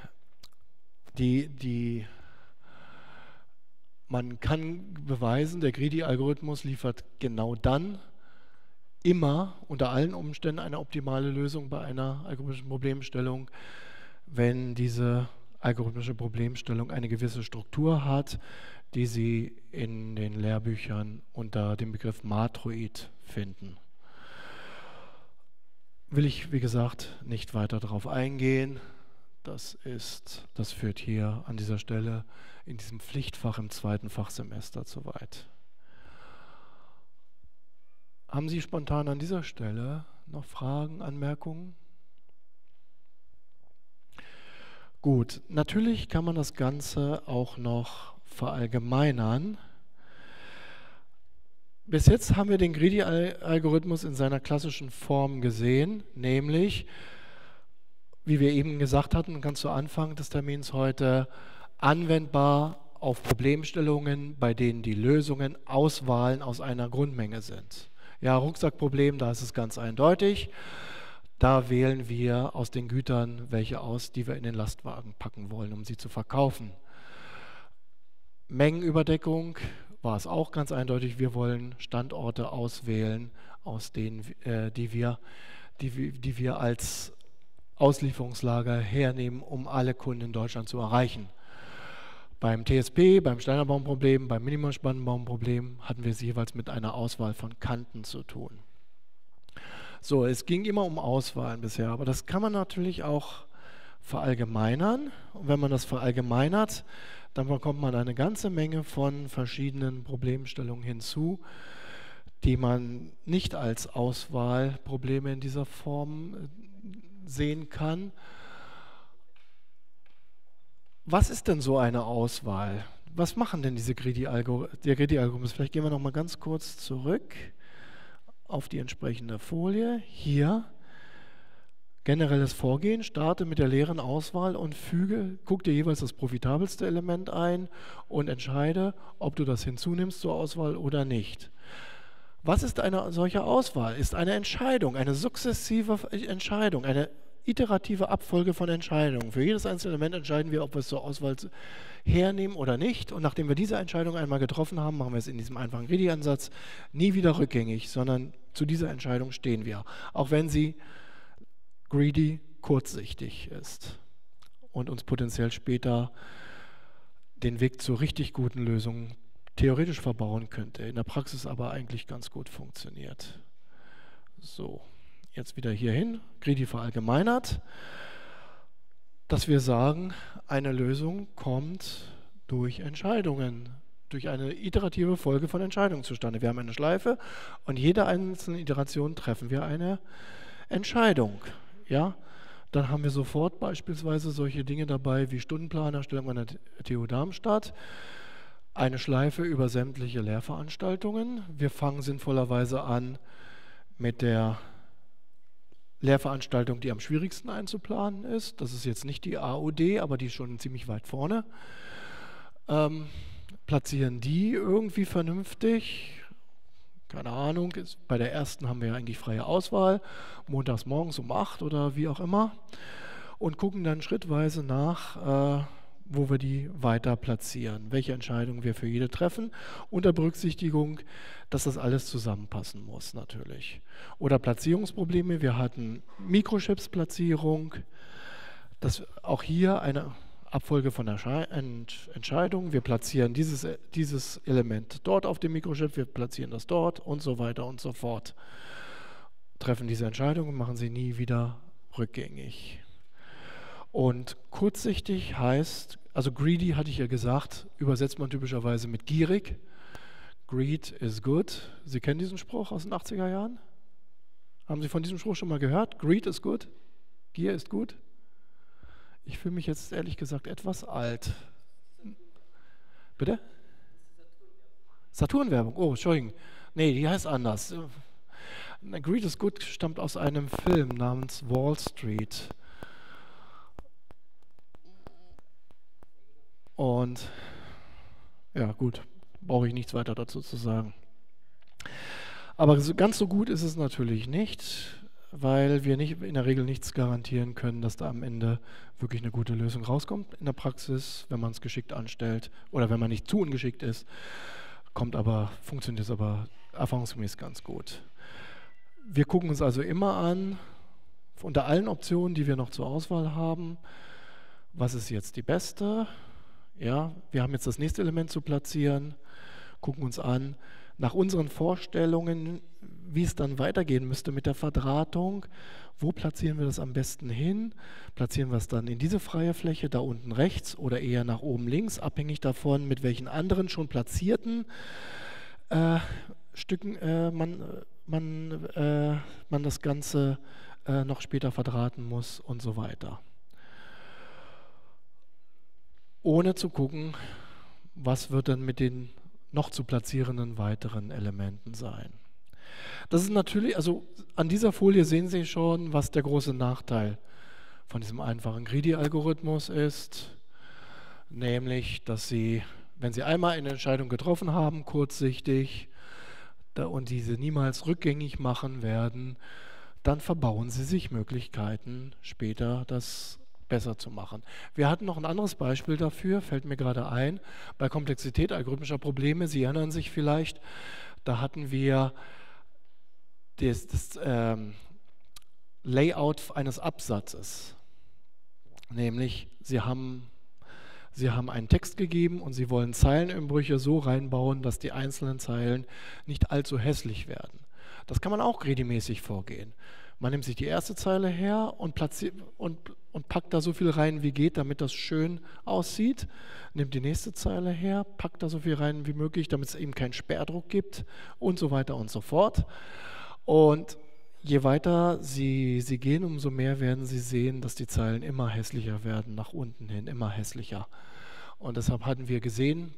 man kann beweisen, der Greedy-Algorithmus liefert genau dann immer unter allen Umständen eine optimale Lösung bei einer algorithmischen Problemstellung, wenn diese algorithmische Problemstellung eine gewisse Struktur hat, die Sie in den Lehrbüchern unter dem Begriff Matroid finden. Will ich, wie gesagt, nicht weiter darauf eingehen. Das führt hier an dieser Stelle in diesem Pflichtfach im 2. Fachsemester zu weit. Haben Sie spontan an dieser Stelle noch Fragen, Anmerkungen? Gut, natürlich kann man das Ganze auch noch verallgemeinern. Bis jetzt haben wir den Greedy-Algorithmus in seiner klassischen Form gesehen, nämlich, wie wir eben gesagt hatten, ganz zu Anfang des Termins heute, anwendbar auf Problemstellungen, bei denen die Lösungen Auswahlen aus einer Grundmenge sind. Ja, Rucksackproblem, da ist es ganz eindeutig. Da wählen wir aus den Gütern welche aus, die wir in den Lastwagen packen wollen, um sie zu verkaufen. Mengenüberdeckung war es auch ganz eindeutig. Wir wollen Standorte auswählen, aus denen, die wir als Auslieferungslager hernehmen, um alle Kunden in Deutschland zu erreichen. Beim TSP, beim Steinerbaumproblem, beim Minimalspannbaumproblem hatten wir es jeweils mit einer Auswahl von Kanten zu tun. So, es ging immer um Auswahlen bisher, aber das kann man natürlich auch verallgemeinern. Und wenn man das verallgemeinert, dann bekommt man eine ganze Menge von verschiedenen Problemstellungen hinzu, die man nicht als Auswahlprobleme in dieser Form sehen kann. Was ist denn so eine Auswahl? Was machen denn der Greedy-Algorithmus? Vielleicht gehen wir noch mal ganz kurz zurück auf die entsprechende Folie. Hier, generelles Vorgehen, starte mit der leeren Auswahl und guck dir jeweils das profitabelste Element ein und entscheide, ob du das hinzunimmst zur Auswahl oder nicht. Was ist eine solche Auswahl? Ist eine Entscheidung, eine sukzessive Entscheidung, eine iterative Abfolge von Entscheidungen. Für jedes einzelne Element entscheiden wir, ob wir es zur Auswahl hernehmen oder nicht. Und nachdem wir diese Entscheidung einmal getroffen haben, machen wir es in diesem einfachen Greedy-Ansatz nie wieder rückgängig, sondern zu dieser Entscheidung stehen wir. Auch wenn sie greedy kurzsichtig ist und uns potenziell später den Weg zur richtig guten Lösung theoretisch verbauen könnte, in der Praxis aber eigentlich ganz gut funktioniert. So. Jetzt wieder hier hin, Greedy verallgemeinert, dass wir sagen, eine Lösung kommt durch Entscheidungen, durch eine iterative Folge von Entscheidungen zustande. Wir haben eine Schleife und jede einzelne Iteration treffen wir eine Entscheidung. Ja? Dann haben wir sofort beispielsweise solche Dinge dabei wie Stundenplanerstellung an der TU Darmstadt, eine Schleife über sämtliche Lehrveranstaltungen. Wir fangen sinnvollerweise an mit der Lehrveranstaltung, die am schwierigsten einzuplanen ist. Das ist jetzt nicht die AOD, aber die ist schon ziemlich weit vorne. Platzieren die irgendwie vernünftig? Keine Ahnung. Bei der ersten haben wir ja eigentlich freie Auswahl, montags morgens um 8 oder wie auch immer. Und gucken dann schrittweise nach, wo wir die weiter platzieren, welche Entscheidungen wir für jede treffen, unter Berücksichtigung, dass das alles zusammenpassen muss natürlich. Oder Platzierungsprobleme, wir hatten Mikrochips-Platzierung, auch hier eine Abfolge von Entscheidungen, wir platzieren dieses Element dort auf dem Mikrochip, wir platzieren das dort und so weiter und so fort. Treffen diese Entscheidungen, machen sie nie wieder rückgängig. Und kurzsichtig heißt, also greedy hatte ich ja gesagt, übersetzt man typischerweise mit gierig. Greed is good. Sie kennen diesen Spruch aus den 80er Jahren? Haben Sie von diesem Spruch schon mal gehört? Greed is good? Gier ist gut? Ich fühle mich jetzt ehrlich gesagt etwas alt. Bitte? Saturn-Werbung. Oh, Entschuldigung. Nee, die heißt anders. Greed is good stammt aus einem Film namens Wall Street. Und ja, gut, brauche ich nichts weiter dazu zu sagen. Aber ganz so gut ist es natürlich nicht, weil wir in der Regel nichts garantieren können, dass da am Ende wirklich eine gute Lösung rauskommt. In der Praxis, wenn man es geschickt anstellt oder wenn man nicht zu ungeschickt ist, funktioniert es aber erfahrungsgemäß ganz gut. Wir gucken uns also immer an, unter allen Optionen, die wir noch zur Auswahl haben, was ist jetzt die beste? Ja, wir haben jetzt das nächste Element zu platzieren, gucken uns an, nach unseren Vorstellungen, wie es dann weitergehen müsste mit der Verdrahtung. Wo platzieren wir das am besten hin? Platzieren wir es dann in diese freie Fläche, da unten rechts oder eher nach oben links, abhängig davon, mit welchen anderen schon platzierten Stücken man das Ganze noch später verdrahten muss und so weiter. Ohne zu gucken, was wird dann mit den noch zu platzierenden weiteren Elementen sein. Das ist natürlich, also an dieser Folie sehen Sie schon, was der große Nachteil von diesem einfachen Greedy-Algorithmus ist, nämlich, dass Sie, wenn Sie einmal eine Entscheidung getroffen haben, kurzsichtig, und diese niemals rückgängig machen werden, dann verbauen Sie sich Möglichkeiten, später das besser zu machen. Wir hatten noch ein anderes Beispiel dafür, fällt mir gerade ein, bei Komplexität algorithmischer Probleme. Sie erinnern sich vielleicht, da hatten wir das Layout eines Absatzes. Nämlich, Sie haben einen Text gegeben und Sie wollen Zeilenumbrüche so reinbauen, dass die einzelnen Zeilen nicht allzu hässlich werden. Das kann man auch greedy-mäßig vorgehen. Man nimmt sich die erste Zeile her und packt da so viel rein, wie geht, damit das schön aussieht. Nimmt die nächste Zeile her, packt da so viel rein wie möglich, damit es eben keinen Sperrdruck gibt und so weiter und so fort. Und je weiter Sie gehen, umso mehr werden Sie sehen, dass die Zeilen immer hässlicher werden, nach unten hin, immer hässlicher. Und deshalb hatten wir gesehen,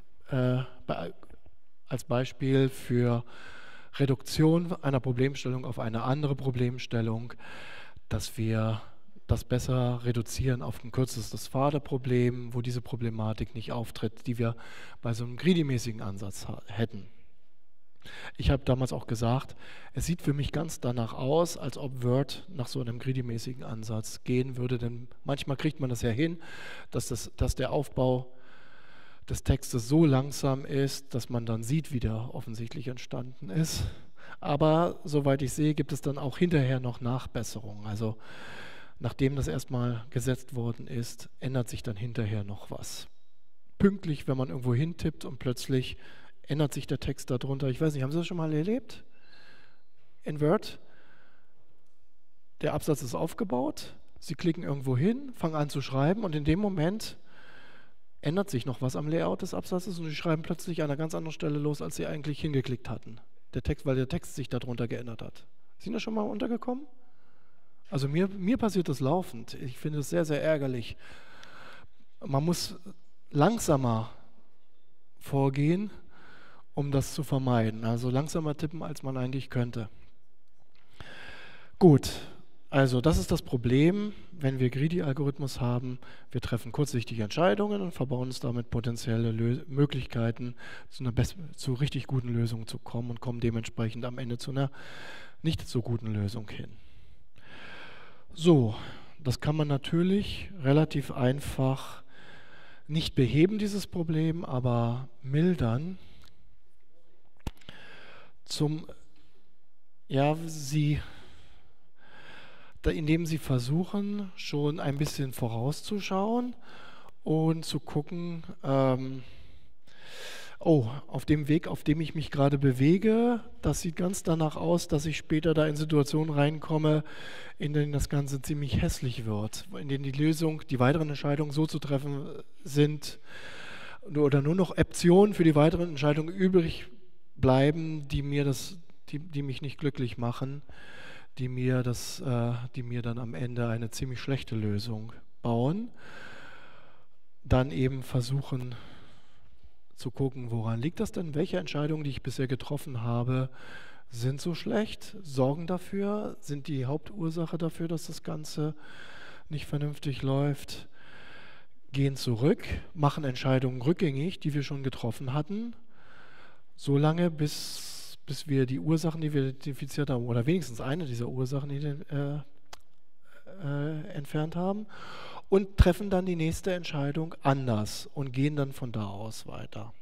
als Beispiel für Reduktion einer Problemstellung auf eine andere Problemstellung, dass wir das besser reduzieren auf ein kürzestes Pfade-Problem, wo diese Problematik nicht auftritt, die wir bei so einem greedy-mäßigen Ansatz hätten. Ich habe damals auch gesagt, es sieht für mich ganz danach aus, als ob Word nach so einem greedy-mäßigen Ansatz gehen würde, denn manchmal kriegt man das ja hin, dass der Aufbau des Textes so langsam ist, dass man dann sieht, wie der offensichtlich entstanden ist. Aber soweit ich sehe, gibt es dann auch hinterher noch Nachbesserungen. Also nachdem das erstmal gesetzt worden ist, ändert sich dann hinterher noch was. Pünktlich, wenn man irgendwo hintippt und plötzlich ändert sich der Text darunter. Ich weiß nicht, haben Sie das schon mal erlebt? In Word? Der Absatz ist aufgebaut, Sie klicken irgendwo hin, fangen an zu schreiben und in dem Moment ändert sich noch was am Layout des Absatzes und Sie schreiben plötzlich an einer ganz anderen Stelle los, als Sie eigentlich hingeklickt hatten. Weil der Text sich darunter geändert hat. Sind das schon mal untergekommen? Also mir passiert das laufend. Ich finde es sehr, sehr ärgerlich. Man muss langsamer vorgehen, um das zu vermeiden. Also langsamer tippen, als man eigentlich könnte. Gut, also das ist das Problem, wenn wir Greedy-Algorithmus haben. Wir treffen kurzsichtige Entscheidungen und verbauen uns damit potenzielle Möglichkeiten, zu richtig guten Lösungen zu kommen und kommen dementsprechend am Ende zu einer nicht so guten Lösung hin. So, das kann man natürlich relativ einfach nicht beheben, dieses Problem, aber mildern. Indem Sie versuchen, schon ein bisschen vorauszuschauen und zu gucken, auf dem Weg, auf dem ich mich gerade bewege, das sieht ganz danach aus, dass ich später da in Situationen reinkomme, in denen das Ganze ziemlich hässlich wird, in denen die weiteren Entscheidungen so zu treffen sind oder nur noch Optionen für die weiteren Entscheidungen übrig bleiben, die mich nicht glücklich machen, die mir dann am Ende eine ziemlich schlechte Lösung bauen. Dann eben versuchen zu gucken, woran liegt das denn? Welche Entscheidungen, die ich bisher getroffen habe, sind so schlecht, sorgen dafür, sind die Hauptursache dafür, dass das Ganze nicht vernünftig läuft, gehen zurück, machen Entscheidungen rückgängig, die wir schon getroffen hatten, so lange, bis wir die Ursachen, die wir identifiziert haben, oder wenigstens eine dieser Ursachen entfernt haben und treffen dann die nächste Entscheidung anders und gehen dann von da aus weiter.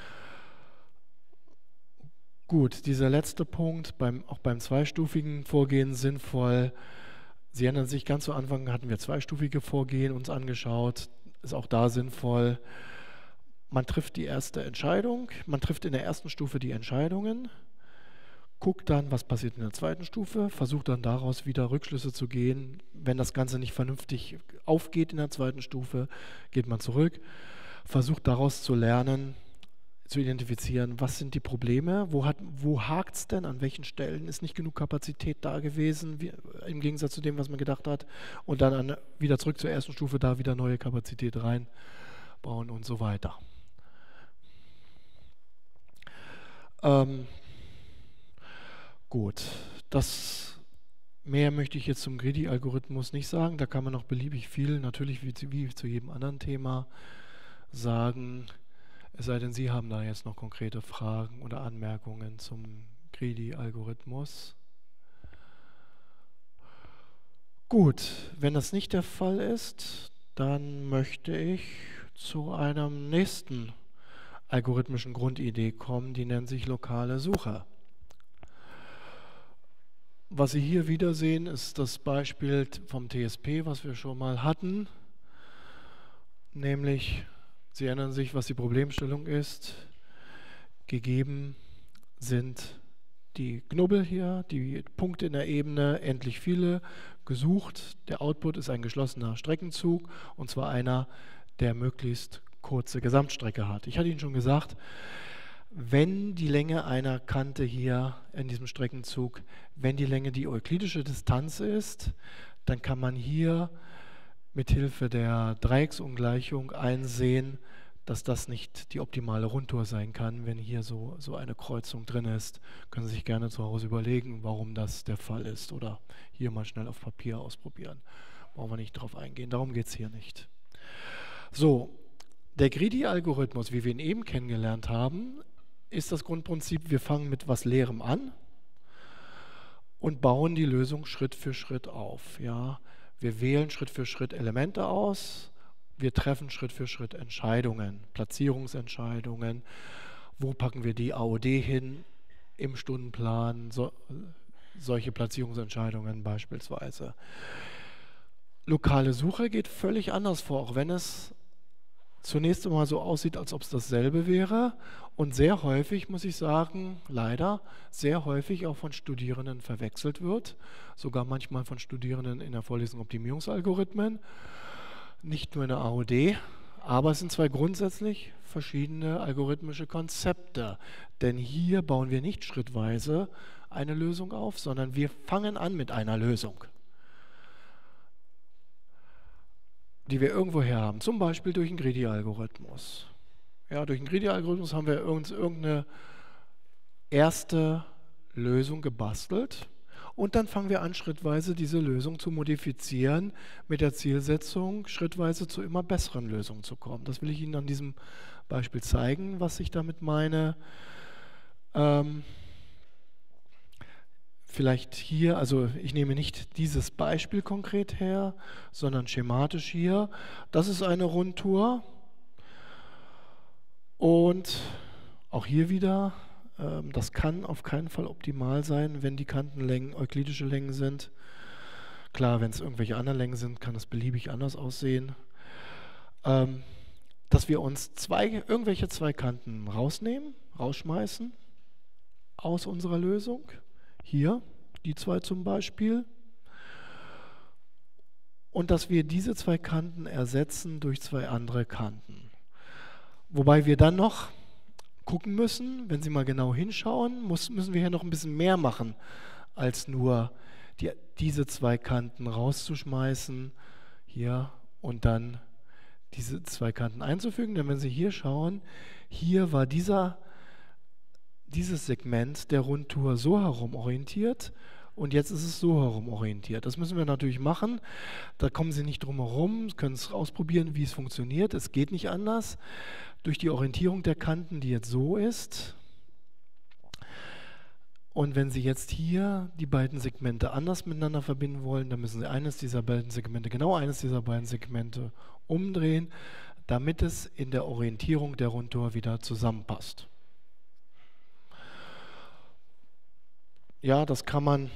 Gut, dieser letzte Punkt, auch beim zweistufigen Vorgehen sinnvoll. Sie erinnern sich, ganz zu Anfang hatten wir zweistufige Vorgehen uns angeschaut, ist auch da sinnvoll. Man trifft die erste Entscheidung, man trifft in der ersten Stufe die Entscheidungen, guckt dann, was passiert in der zweiten Stufe, versucht dann daraus wieder Rückschlüsse zu gehen. Wenn das Ganze nicht vernünftig aufgeht in der zweiten Stufe, geht man zurück, versucht daraus zu lernen, zu identifizieren, was sind die Probleme, wo hakt es denn, an welchen Stellen ist nicht genug Kapazität da gewesen, im Gegensatz zu dem, was man gedacht hat, und dann wieder zurück zur ersten Stufe, da wieder neue Kapazität reinbauen und so weiter. Ähm, gut, mehr möchte ich jetzt zum Greedy-Algorithmus nicht sagen. Da kann man noch beliebig viel, natürlich wie zu jedem anderen Thema, sagen. Es sei denn, Sie haben da jetzt noch konkrete Fragen oder Anmerkungen zum Greedy-Algorithmus. Gut, wenn das nicht der Fall ist, dann möchte ich zu einer nächsten algorithmischen Grundidee kommen, die nennt sich lokale Suche. Was Sie hier wieder sehen, ist das Beispiel vom TSP, was wir schon mal hatten, nämlich, Sie erinnern sich, was die Problemstellung ist. Gegeben sind die Knubbel hier, die Punkte in der Ebene, endlich viele, gesucht. Der Output ist ein geschlossener Streckenzug, und zwar einer, der möglichst kurze Gesamtstrecke hat. Ich hatte Ihnen schon gesagt, wenn die Länge einer Kante hier in diesem Streckenzug, wenn die Länge die euklidische Distanz ist, dann kann man hier mithilfe der Dreiecksungleichung einsehen, dass das nicht die optimale Rundtour sein kann, wenn hier so eine Kreuzung drin ist. Können Sie sich gerne zu Hause überlegen, warum das der Fall ist, oder hier mal schnell auf Papier ausprobieren. Brauchen wir nicht drauf eingehen, darum geht es hier nicht. So, der Greedy-Algorithmus, wie wir ihn eben kennengelernt haben, ist das Grundprinzip, wir fangen mit was Leerem an und bauen die Lösung Schritt für Schritt auf. Ja? Wir wählen Schritt für Schritt Elemente aus, wir treffen Schritt für Schritt Entscheidungen, Platzierungsentscheidungen. Wo packen wir die AOD hin im Stundenplan? Solche Platzierungsentscheidungen beispielsweise. Lokale Suche geht völlig anders vor, auch wenn es zunächst einmal so aussieht, als ob es dasselbe wäre, und sehr häufig, muss ich sagen, leider, sehr häufig auch von Studierenden verwechselt wird, sogar manchmal von Studierenden in der Vorlesung Optimierungsalgorithmen. Nicht nur in der AOD, aber es sind zwei grundsätzlich verschiedene algorithmische Konzepte. Denn hier bauen wir nicht schrittweise eine Lösung auf, sondern wir fangen an mit einer Lösung, die wir irgendwo her haben. Zum Beispiel durch einen Greedy-Algorithmus. Ja, durch einen Greedy-Algorithmus haben wir irgendeine erste Lösung gebastelt. Und dann fangen wir an, schrittweise diese Lösung zu modifizieren, mit der Zielsetzung, schrittweise zu immer besseren Lösungen zu kommen. Das will ich Ihnen an diesem Beispiel zeigen, was ich damit meine. Vielleicht hier, also ich nehme nicht dieses Beispiel konkret her, sondern schematisch hier. Das ist eine Rundtour. Und auch hier wieder, das kann auf keinen Fall optimal sein, wenn die Kantenlängen euklidische Längen sind. Klar, wenn es irgendwelche anderen Längen sind, kann es beliebig anders aussehen. Dass wir uns irgendwelche zwei Kanten rausschmeißen aus unserer Lösung. Hier, die zwei zum Beispiel. Und dass wir diese zwei Kanten ersetzen durch zwei andere Kanten. Wobei wir dann noch gucken müssen, wenn Sie mal genau hinschauen, müssen wir hier noch ein bisschen mehr machen, als nur diese zwei Kanten rauszuschmeißen, hier, und dann diese zwei Kanten einzufügen. Denn wenn Sie hier schauen, hier war dieses Segment der Rundtour so herum orientiert und jetzt ist es so herum orientiert. Das müssen wir natürlich machen. Da kommen Sie nicht drum herum, können es ausprobieren, wie es funktioniert. Es geht nicht anders. Durch die Orientierung der Kanten, die jetzt so ist. Und wenn Sie jetzt hier die beiden Segmente anders miteinander verbinden wollen, dann müssen Sie genau eines dieser beiden Segmente umdrehen, damit es in der Orientierung der Rundtour wieder zusammenpasst. Ja, das kann man.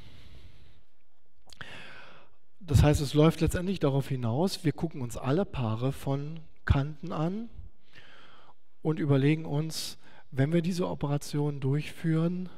Das heißt, es läuft letztendlich darauf hinaus, wir gucken uns alle Paare von Kanten an und überlegen uns, wenn wir diese Operation durchführen,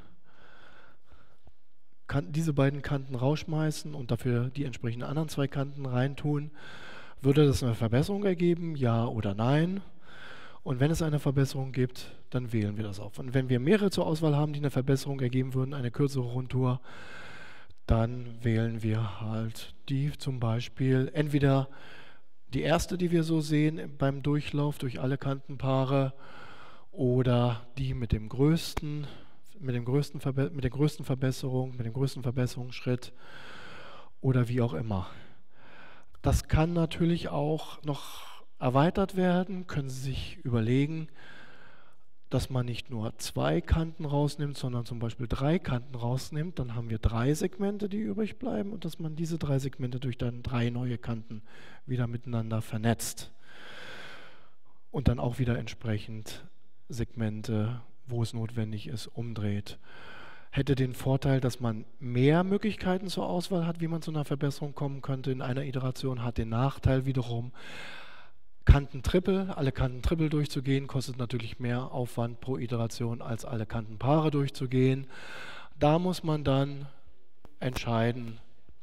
diese beiden Kanten rausschmeißen und dafür die entsprechenden anderen zwei Kanten reintun, würde das eine Verbesserung ergeben, ja oder nein? Und wenn es eine Verbesserung gibt, dann wählen wir das auf. Und wenn wir mehrere zur Auswahl haben, die eine Verbesserung ergeben würden, eine kürzere Rundtour, dann wählen wir halt die zum Beispiel entweder die erste, die wir so sehen beim Durchlauf durch alle Kantenpaare, oder die mit dem größten Verbesserung, mit dem größten Verbesserungsschritt oder wie auch immer. Das kann natürlich auch noch erweitert werden, können Sie sich überlegen, dass man nicht nur 2 Kanten rausnimmt, sondern zum Beispiel 3 Kanten rausnimmt, dann haben wir 3 Segmente, die übrig bleiben und dass man diese 3 Segmente durch dann 3 neue Kanten wieder miteinander vernetzt und dann auch wieder entsprechend Segmente, wo es notwendig ist, umdreht. Hätte den Vorteil, dass man mehr Möglichkeiten zur Auswahl hat, wie man zu einer Verbesserung kommen könnte in einer Iteration, hat den Nachteil wiederum, alle Kanten Triple durchzugehen, kostet natürlich mehr Aufwand pro Iteration, als alle Kantenpaare durchzugehen. Da muss man dann entscheiden,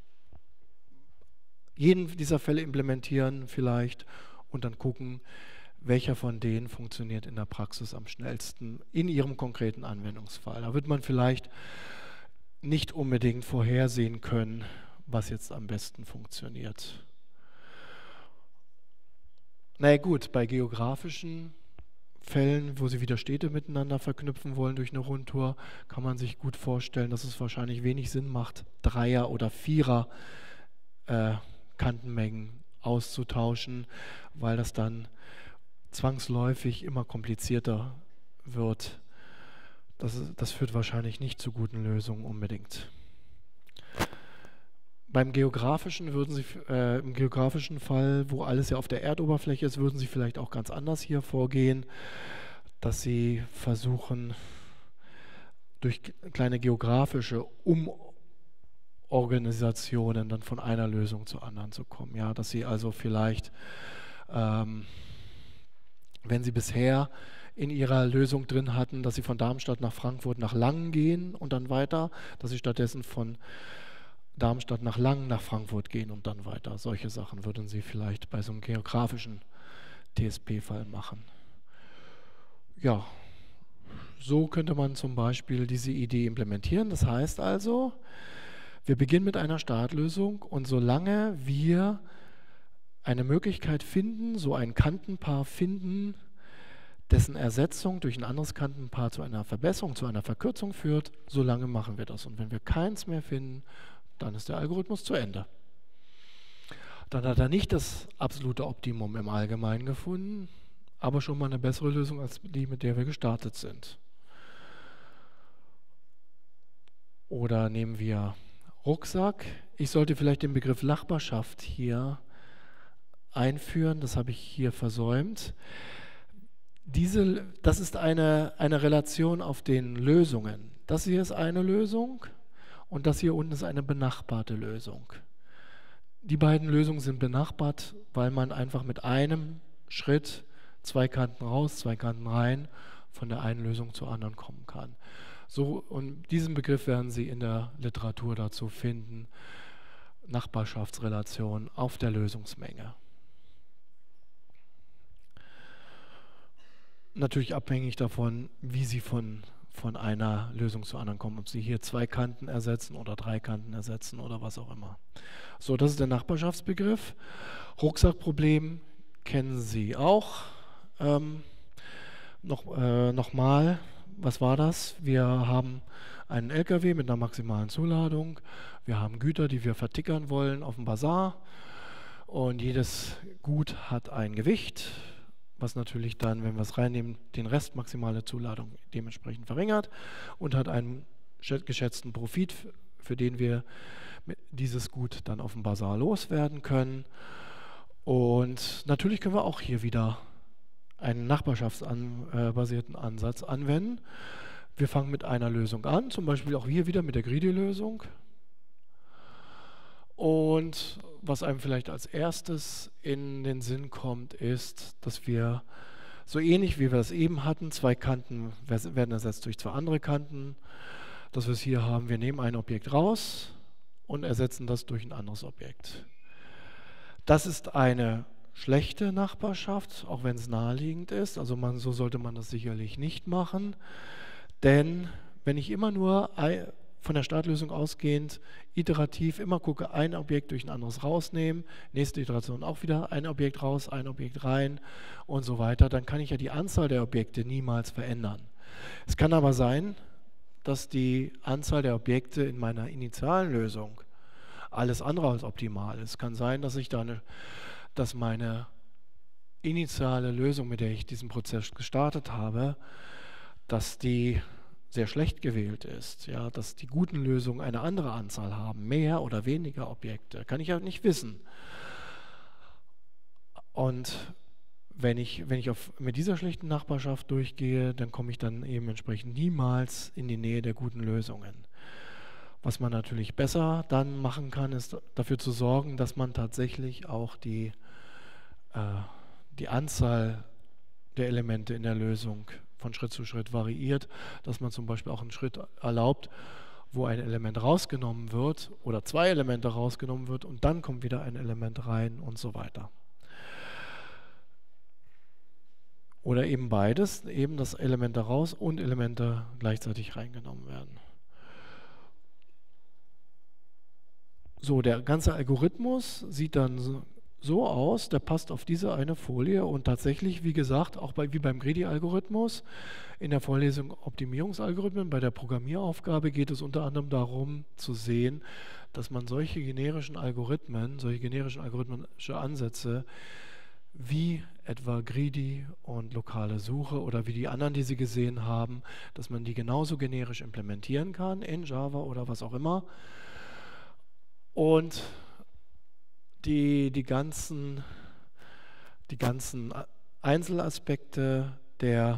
jeden dieser Fälle implementieren vielleicht und dann gucken, welcher von denen funktioniert in der Praxis am schnellsten in Ihrem konkreten Anwendungsfall. Da wird man vielleicht nicht unbedingt vorhersehen können, was jetzt am besten funktioniert. Na gut, bei geografischen Fällen, wo Sie wieder Städte miteinander verknüpfen wollen durch eine Rundtour, kann man sich gut vorstellen, dass es wahrscheinlich wenig Sinn macht, 3er- oder 4er Kantenmengen auszutauschen, weil das dann zwangsläufig immer komplizierter wird. Das führt wahrscheinlich nicht zu guten Lösungen unbedingt. Im geografischen Fall, wo alles ja auf der Erdoberfläche ist, würden Sie vielleicht auch ganz anders hier vorgehen, dass Sie versuchen, durch kleine geografische Umorganisationen dann von einer Lösung zur anderen zu kommen. Ja, dass Sie also vielleicht, wenn Sie bisher in Ihrer Lösung drin hatten, dass Sie von Darmstadt nach Frankfurt nach Langen gehen und dann weiter, dass Sie stattdessen von Darmstadt nach Langen nach Frankfurt gehen und dann weiter. Solche Sachen würden Sie vielleicht bei so einem geografischen TSP-Fall machen. Ja, so könnte man zum Beispiel diese Idee implementieren. Das heißt also, wir beginnen mit einer Startlösung und solange wir eine Möglichkeit finden, so ein Kantenpaar finden, dessen Ersetzung durch ein anderes Kantenpaar zu einer Verbesserung, zu einer Verkürzung führt, solange machen wir das. Und wenn wir keins mehr finden, dann ist der Algorithmus zu Ende. Dann hat er nicht das absolute Optimum im Allgemeinen gefunden, aber schon mal eine bessere Lösung als die, mit der wir gestartet sind. Oder nehmen wir Rucksack. Ich sollte vielleicht den Begriff Nachbarschaft hier einführen, das habe ich hier versäumt. Das ist eine Relation auf den Lösungen. Das hier ist eine Lösung und das hier unten ist eine benachbarte Lösung. Die beiden Lösungen sind benachbart, weil man einfach mit einem Schritt 2 Kanten raus, 2 Kanten rein von der einen Lösung zur anderen kommen kann. So, und diesen Begriff werden Sie in der Literatur dazu finden, Nachbarschaftsrelation auf der Lösungsmenge. Natürlich abhängig davon, wie Sie von einer Lösung zur anderen kommen, ob Sie hier 2 Kanten ersetzen oder 3 Kanten ersetzen oder was auch immer. So, das ist der Nachbarschaftsbegriff. Rucksackproblem kennen Sie auch. Nochmal, was war das? Wir haben einen LKW mit einer maximalen Zuladung. Wir haben Güter, die wir vertickern wollen auf dem Bazar. Und jedes Gut hat ein Gewicht, was natürlich dann, wenn wir es reinnehmen, den Rest maximale Zuladung dementsprechend verringert und hat einen geschätzten Profit, für den wir dieses Gut dann auf dem Bazar loswerden können. Und natürlich können wir auch hier wieder einen nachbarschaftsbasierten Ansatz anwenden. Wir fangen mit einer Lösung an, zum Beispiel auch hier wieder mit der Greedy-Lösung. Und was einem vielleicht als erstes in den Sinn kommt, ist, dass wir so ähnlich wie wir es eben hatten, 2 Kanten werden ersetzt durch 2 andere Kanten, dass wir es hier haben, wir nehmen ein Objekt raus und ersetzen das durch ein anderes Objekt. Das ist eine schlechte Nachbarschaft, auch wenn es naheliegend ist, also so sollte man das sicherlich nicht machen, denn wenn ich immer nur von der Startlösung ausgehend iterativ immer gucke, ein Objekt durch ein anderes rausnehmen, nächste Iteration auch wieder ein Objekt raus, ein Objekt rein und so weiter, dann kann ich ja die Anzahl der Objekte niemals verändern. Es kann aber sein, dass die Anzahl der Objekte in meiner initialen Lösung alles andere als optimal ist. Es kann sein, dass meine initiale Lösung, mit der ich diesen Prozess gestartet habe, dass die sehr schlecht gewählt ist, ja, dass die guten Lösungen eine andere Anzahl haben, mehr oder weniger Objekte, kann ich ja nicht wissen. Und wenn ich mit dieser schlechten Nachbarschaft durchgehe, dann komme ich dann eben entsprechend niemals in die Nähe der guten Lösungen. Was man natürlich besser dann machen kann, ist dafür zu sorgen, dass man tatsächlich auch die Anzahl der Elemente in der Lösung von Schritt zu Schritt variiert, dass man zum Beispiel auch einen Schritt erlaubt, wo ein Element rausgenommen wird oder zwei Elemente rausgenommen wird und dann kommt wieder ein Element rein und so weiter. Oder eben beides, eben dass Elemente raus und Elemente gleichzeitig reingenommen werden. So, der ganze Algorithmus sieht dann so aus, der passt auf diese eine Folie und tatsächlich, wie gesagt, auch wie beim Greedy-Algorithmus, in der Vorlesung Optimierungsalgorithmen, bei der Programmieraufgabe geht es unter anderem darum zu sehen, dass man solche generischen algorithmische Ansätze wie etwa Greedy und lokale Suche oder wie die anderen, die Sie gesehen haben, dass man die genauso generisch implementieren kann in Java oder was auch immer. Und die ganzen Einzelaspekte der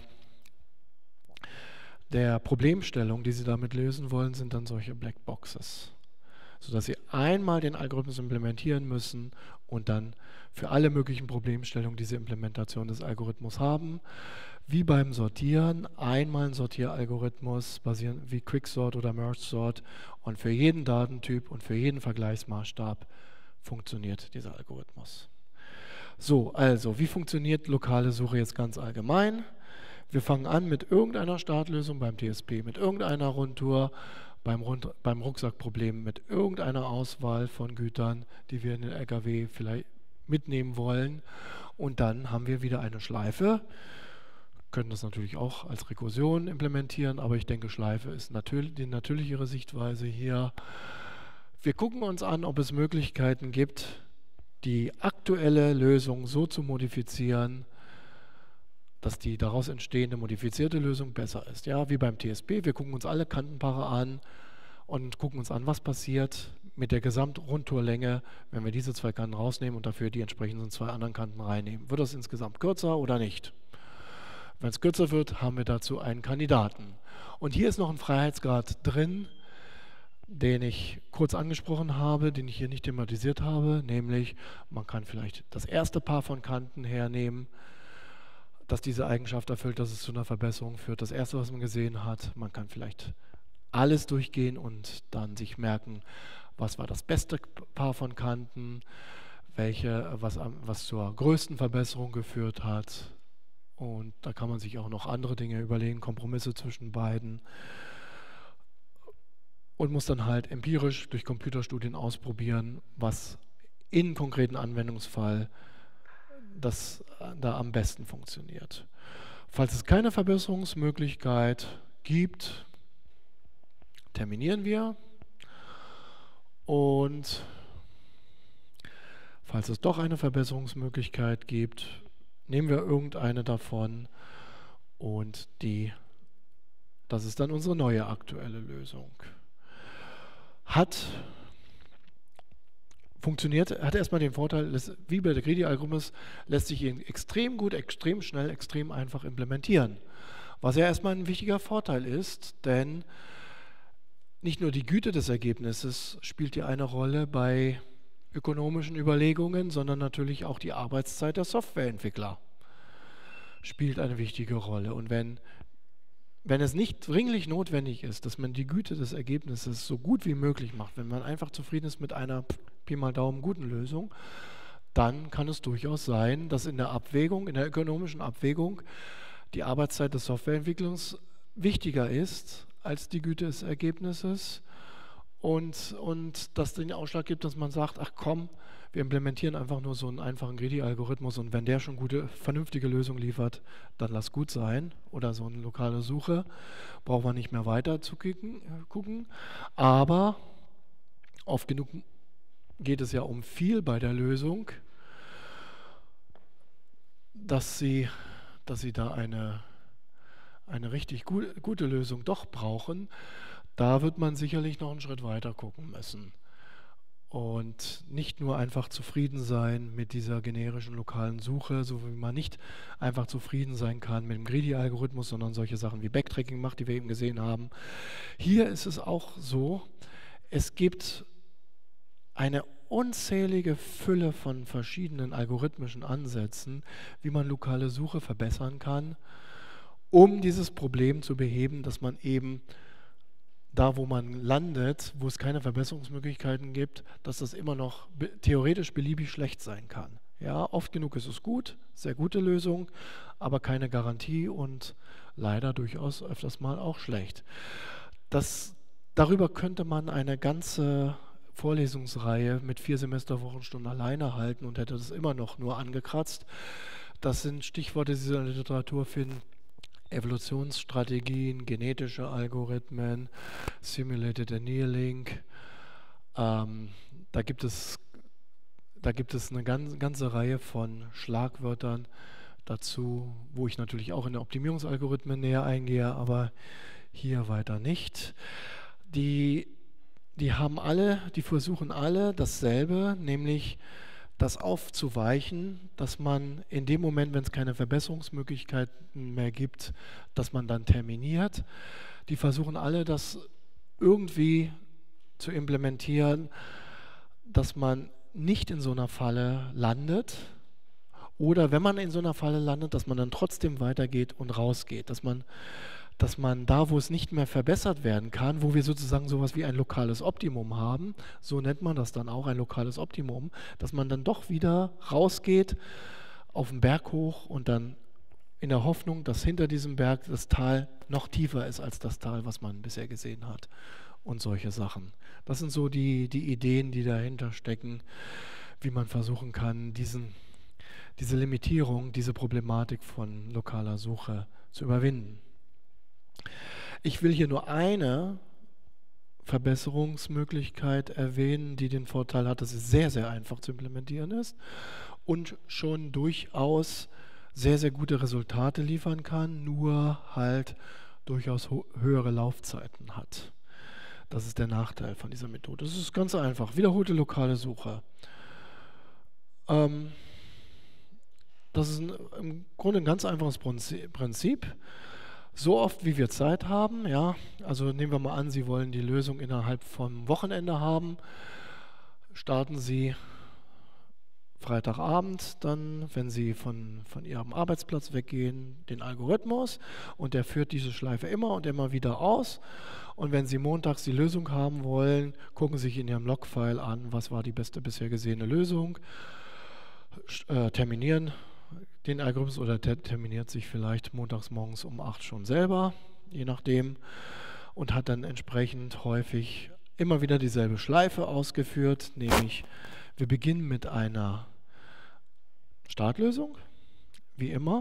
Problemstellung, die Sie damit lösen wollen, sind dann solche Blackboxes, sodass Sie einmal den Algorithmus implementieren müssen und dann für alle möglichen Problemstellungen diese Implementation des Algorithmus haben. Wie beim Sortieren, einmal ein Sortieralgorithmus, basierend wie Quicksort oder Merge Sort und für jeden Datentyp und für jeden Vergleichsmaßstab funktioniert dieser Algorithmus. So, also, wie funktioniert lokale Suche jetzt ganz allgemein? Wir fangen an mit irgendeiner Startlösung beim TSP, mit irgendeiner Rundtour, beim Rucksackproblem, mit irgendeiner Auswahl von Gütern, die wir in den LKW vielleicht mitnehmen wollen. Und dann haben wir wieder eine Schleife. Können das natürlich auch als Rekursion implementieren, aber ich denke, Schleife ist die natürlichere Sichtweise hier. Wir gucken uns an, ob es Möglichkeiten gibt, die aktuelle Lösung so zu modifizieren, dass die daraus entstehende modifizierte Lösung besser ist. Ja, wie beim TSP, wir gucken uns alle Kantenpaare an und gucken uns an, was passiert mit der Gesamtrundtourlänge, wenn wir diese zwei Kanten rausnehmen und dafür die entsprechenden zwei anderen Kanten reinnehmen. Wird das insgesamt kürzer oder nicht? Wenn es kürzer wird, haben wir dazu einen Kandidaten. Und hier ist noch ein Freiheitsgrad drin, den ich kurz angesprochen habe, den ich hier nicht thematisiert habe, nämlich man kann vielleicht das erste Paar von Kanten hernehmen, das diese Eigenschaft erfüllt, dass es zu einer Verbesserung führt. Das erste, was man gesehen hat, man kann vielleicht alles durchgehen und dann sich merken, was war das beste Paar von Kanten, was zur größten Verbesserung geführt hat. Und da kann man sich auch noch andere Dinge überlegen, Kompromisse zwischen beiden. Und muss dann halt empirisch durch Computerstudien ausprobieren, was in konkreten Anwendungsfall das da am besten funktioniert. Falls es keine Verbesserungsmöglichkeit gibt, terminieren wir. Und falls es doch eine Verbesserungsmöglichkeit gibt, nehmen wir irgendeine davon und das ist dann unsere neue aktuelle Lösung. Hat erstmal den Vorteil, wie bei der Greedy-Algorithmus lässt sich ihn extrem gut, extrem schnell, extrem einfach implementieren. Was ja erstmal ein wichtiger Vorteil ist, denn nicht nur die Güte des Ergebnisses spielt hier eine Rolle bei ökonomischen Überlegungen, sondern natürlich auch die Arbeitszeit der Softwareentwickler spielt eine wichtige Rolle. Und wenn es nicht dringlich notwendig ist, dass man die Güte des Ergebnisses so gut wie möglich macht, wenn man einfach zufrieden ist mit einer Pi mal Daumen guten Lösung, dann kann es durchaus sein, dass in der ökonomischen Abwägung, die Arbeitszeit des Softwareentwicklungs wichtiger ist als die Güte des Ergebnisses. und das den Ausschlag gibt, dass man sagt, ach komm, wir implementieren einfach nur so einen einfachen Greedy-Algorithmus und wenn der schon gute, vernünftige Lösungen liefert, dann lass gut sein. Oder so eine lokale Suche, braucht man nicht mehr weiter zu gucken. Aber oft genug geht es ja um viel bei der Lösung, dass sie da eine richtig gute Lösung doch brauchen. Da wird man sicherlich noch einen Schritt weiter gucken müssen. Und nicht nur einfach zufrieden sein mit dieser generischen lokalen Suche, so wie man nicht einfach zufrieden sein kann mit dem Greedy-Algorithmus, sondern solche Sachen wie Backtracking macht, die wir eben gesehen haben. Hier ist es auch so, es gibt eine unzählige Fülle von verschiedenen algorithmischen Ansätzen, wie man lokale Suche verbessern kann, um dieses Problem zu beheben, dass man eben da, wo man landet, wo es keine Verbesserungsmöglichkeiten gibt, dass das immer noch theoretisch beliebig schlecht sein kann. Ja, oft genug ist es gut, sehr gute Lösung, aber keine Garantie und leider durchaus öfters mal auch schlecht. Darüber könnte man eine ganze Vorlesungsreihe mit 4 Semesterwochenstunden alleine halten und hätte das immer noch nur angekratzt. Das sind Stichworte, die Sie in der Literatur finden: Evolutionsstrategien, genetische Algorithmen, Simulated Annealing. Da gibt es eine ganze Reihe von Schlagwörtern dazu, wo ich natürlich auch in den Optimierungsalgorithmen näher eingehe, aber hier weiter nicht. Die versuchen alle dasselbe, nämlich das aufzuweichen, dass man in dem Moment, wenn es keine Verbesserungsmöglichkeiten mehr gibt, dass man dann terminiert. Die versuchen alle, das irgendwie zu implementieren, dass man nicht in so einer Falle landet oder wenn man in so einer Falle landet, dass man dann trotzdem weitergeht und rausgeht, dass man da, wo es nicht mehr verbessert werden kann, wo wir sozusagen sowas wie ein lokales Optimum haben, so nennt man das dann auch, ein lokales Optimum, dass man dann doch wieder rausgeht, auf den Berg hoch und dann in der Hoffnung, dass hinter diesem Berg das Tal noch tiefer ist als das Tal, was man bisher gesehen hat und solche Sachen. Das sind so die Ideen, die dahinter stecken, wie man versuchen kann, diese Limitierung, diese Problematik von lokaler Suche zu überwinden. Ich will hier nur eine Verbesserungsmöglichkeit erwähnen, die den Vorteil hat, dass es sehr, sehr einfach zu implementieren ist und schon durchaus sehr, sehr gute Resultate liefern kann, nur halt durchaus höhere Laufzeiten hat. Das ist der Nachteil von dieser Methode. Es ist ganz einfach. Wiederholte lokale Suche. Das ist im Grunde ein ganz einfaches Prinzip. So oft, wie wir Zeit haben, ja, also nehmen wir mal an, Sie wollen die Lösung innerhalb vom Wochenende haben, starten Sie Freitagabend dann, wenn Sie von Ihrem Arbeitsplatz weggehen, den Algorithmus und der führt diese Schleife immer und immer wieder aus. Und wenn Sie montags die Lösung haben wollen, gucken Sie sich in Ihrem Logfile an, was war die beste bisher gesehene Lösung, terminieren den Algorithmus oder terminiert sich vielleicht montags morgens um 8 schon selber, je nachdem, und hat dann entsprechend häufig immer wieder dieselbe Schleife ausgeführt, nämlich wir beginnen mit einer Startlösung, wie immer,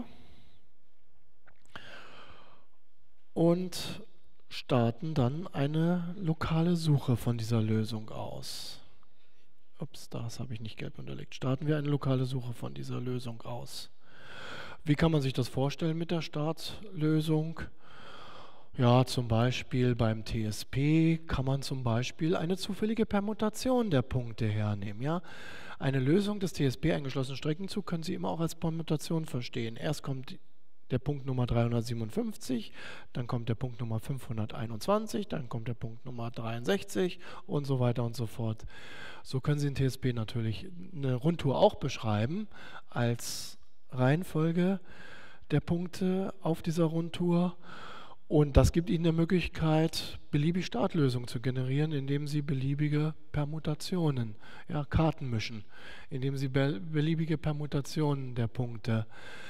und starten dann eine lokale Suche von dieser Lösung aus. Ups, das habe ich nicht gelb unterlegt. Starten wir eine lokale Suche von dieser Lösung aus. Wie kann man sich das vorstellen mit der Startlösung? Ja, zum Beispiel beim TSP kann man zum Beispiel eine zufällige Permutation der Punkte hernehmen. Ja? Eine Lösung des TSP, einen geschlossenen Streckenzug, können Sie immer auch als Permutation verstehen. Erst kommt der Punkt Nummer 357, dann kommt der Punkt Nummer 521, dann kommt der Punkt Nummer 63 und so weiter und so fort. So können Sie in TSP natürlich eine Rundtour auch beschreiben als Reihenfolge der Punkte auf dieser Rundtour. Und das gibt Ihnen die Möglichkeit, beliebige Startlösungen zu generieren, indem Sie beliebige Permutationen, ja, Karten mischen, indem Sie beliebige Permutationen der Punkte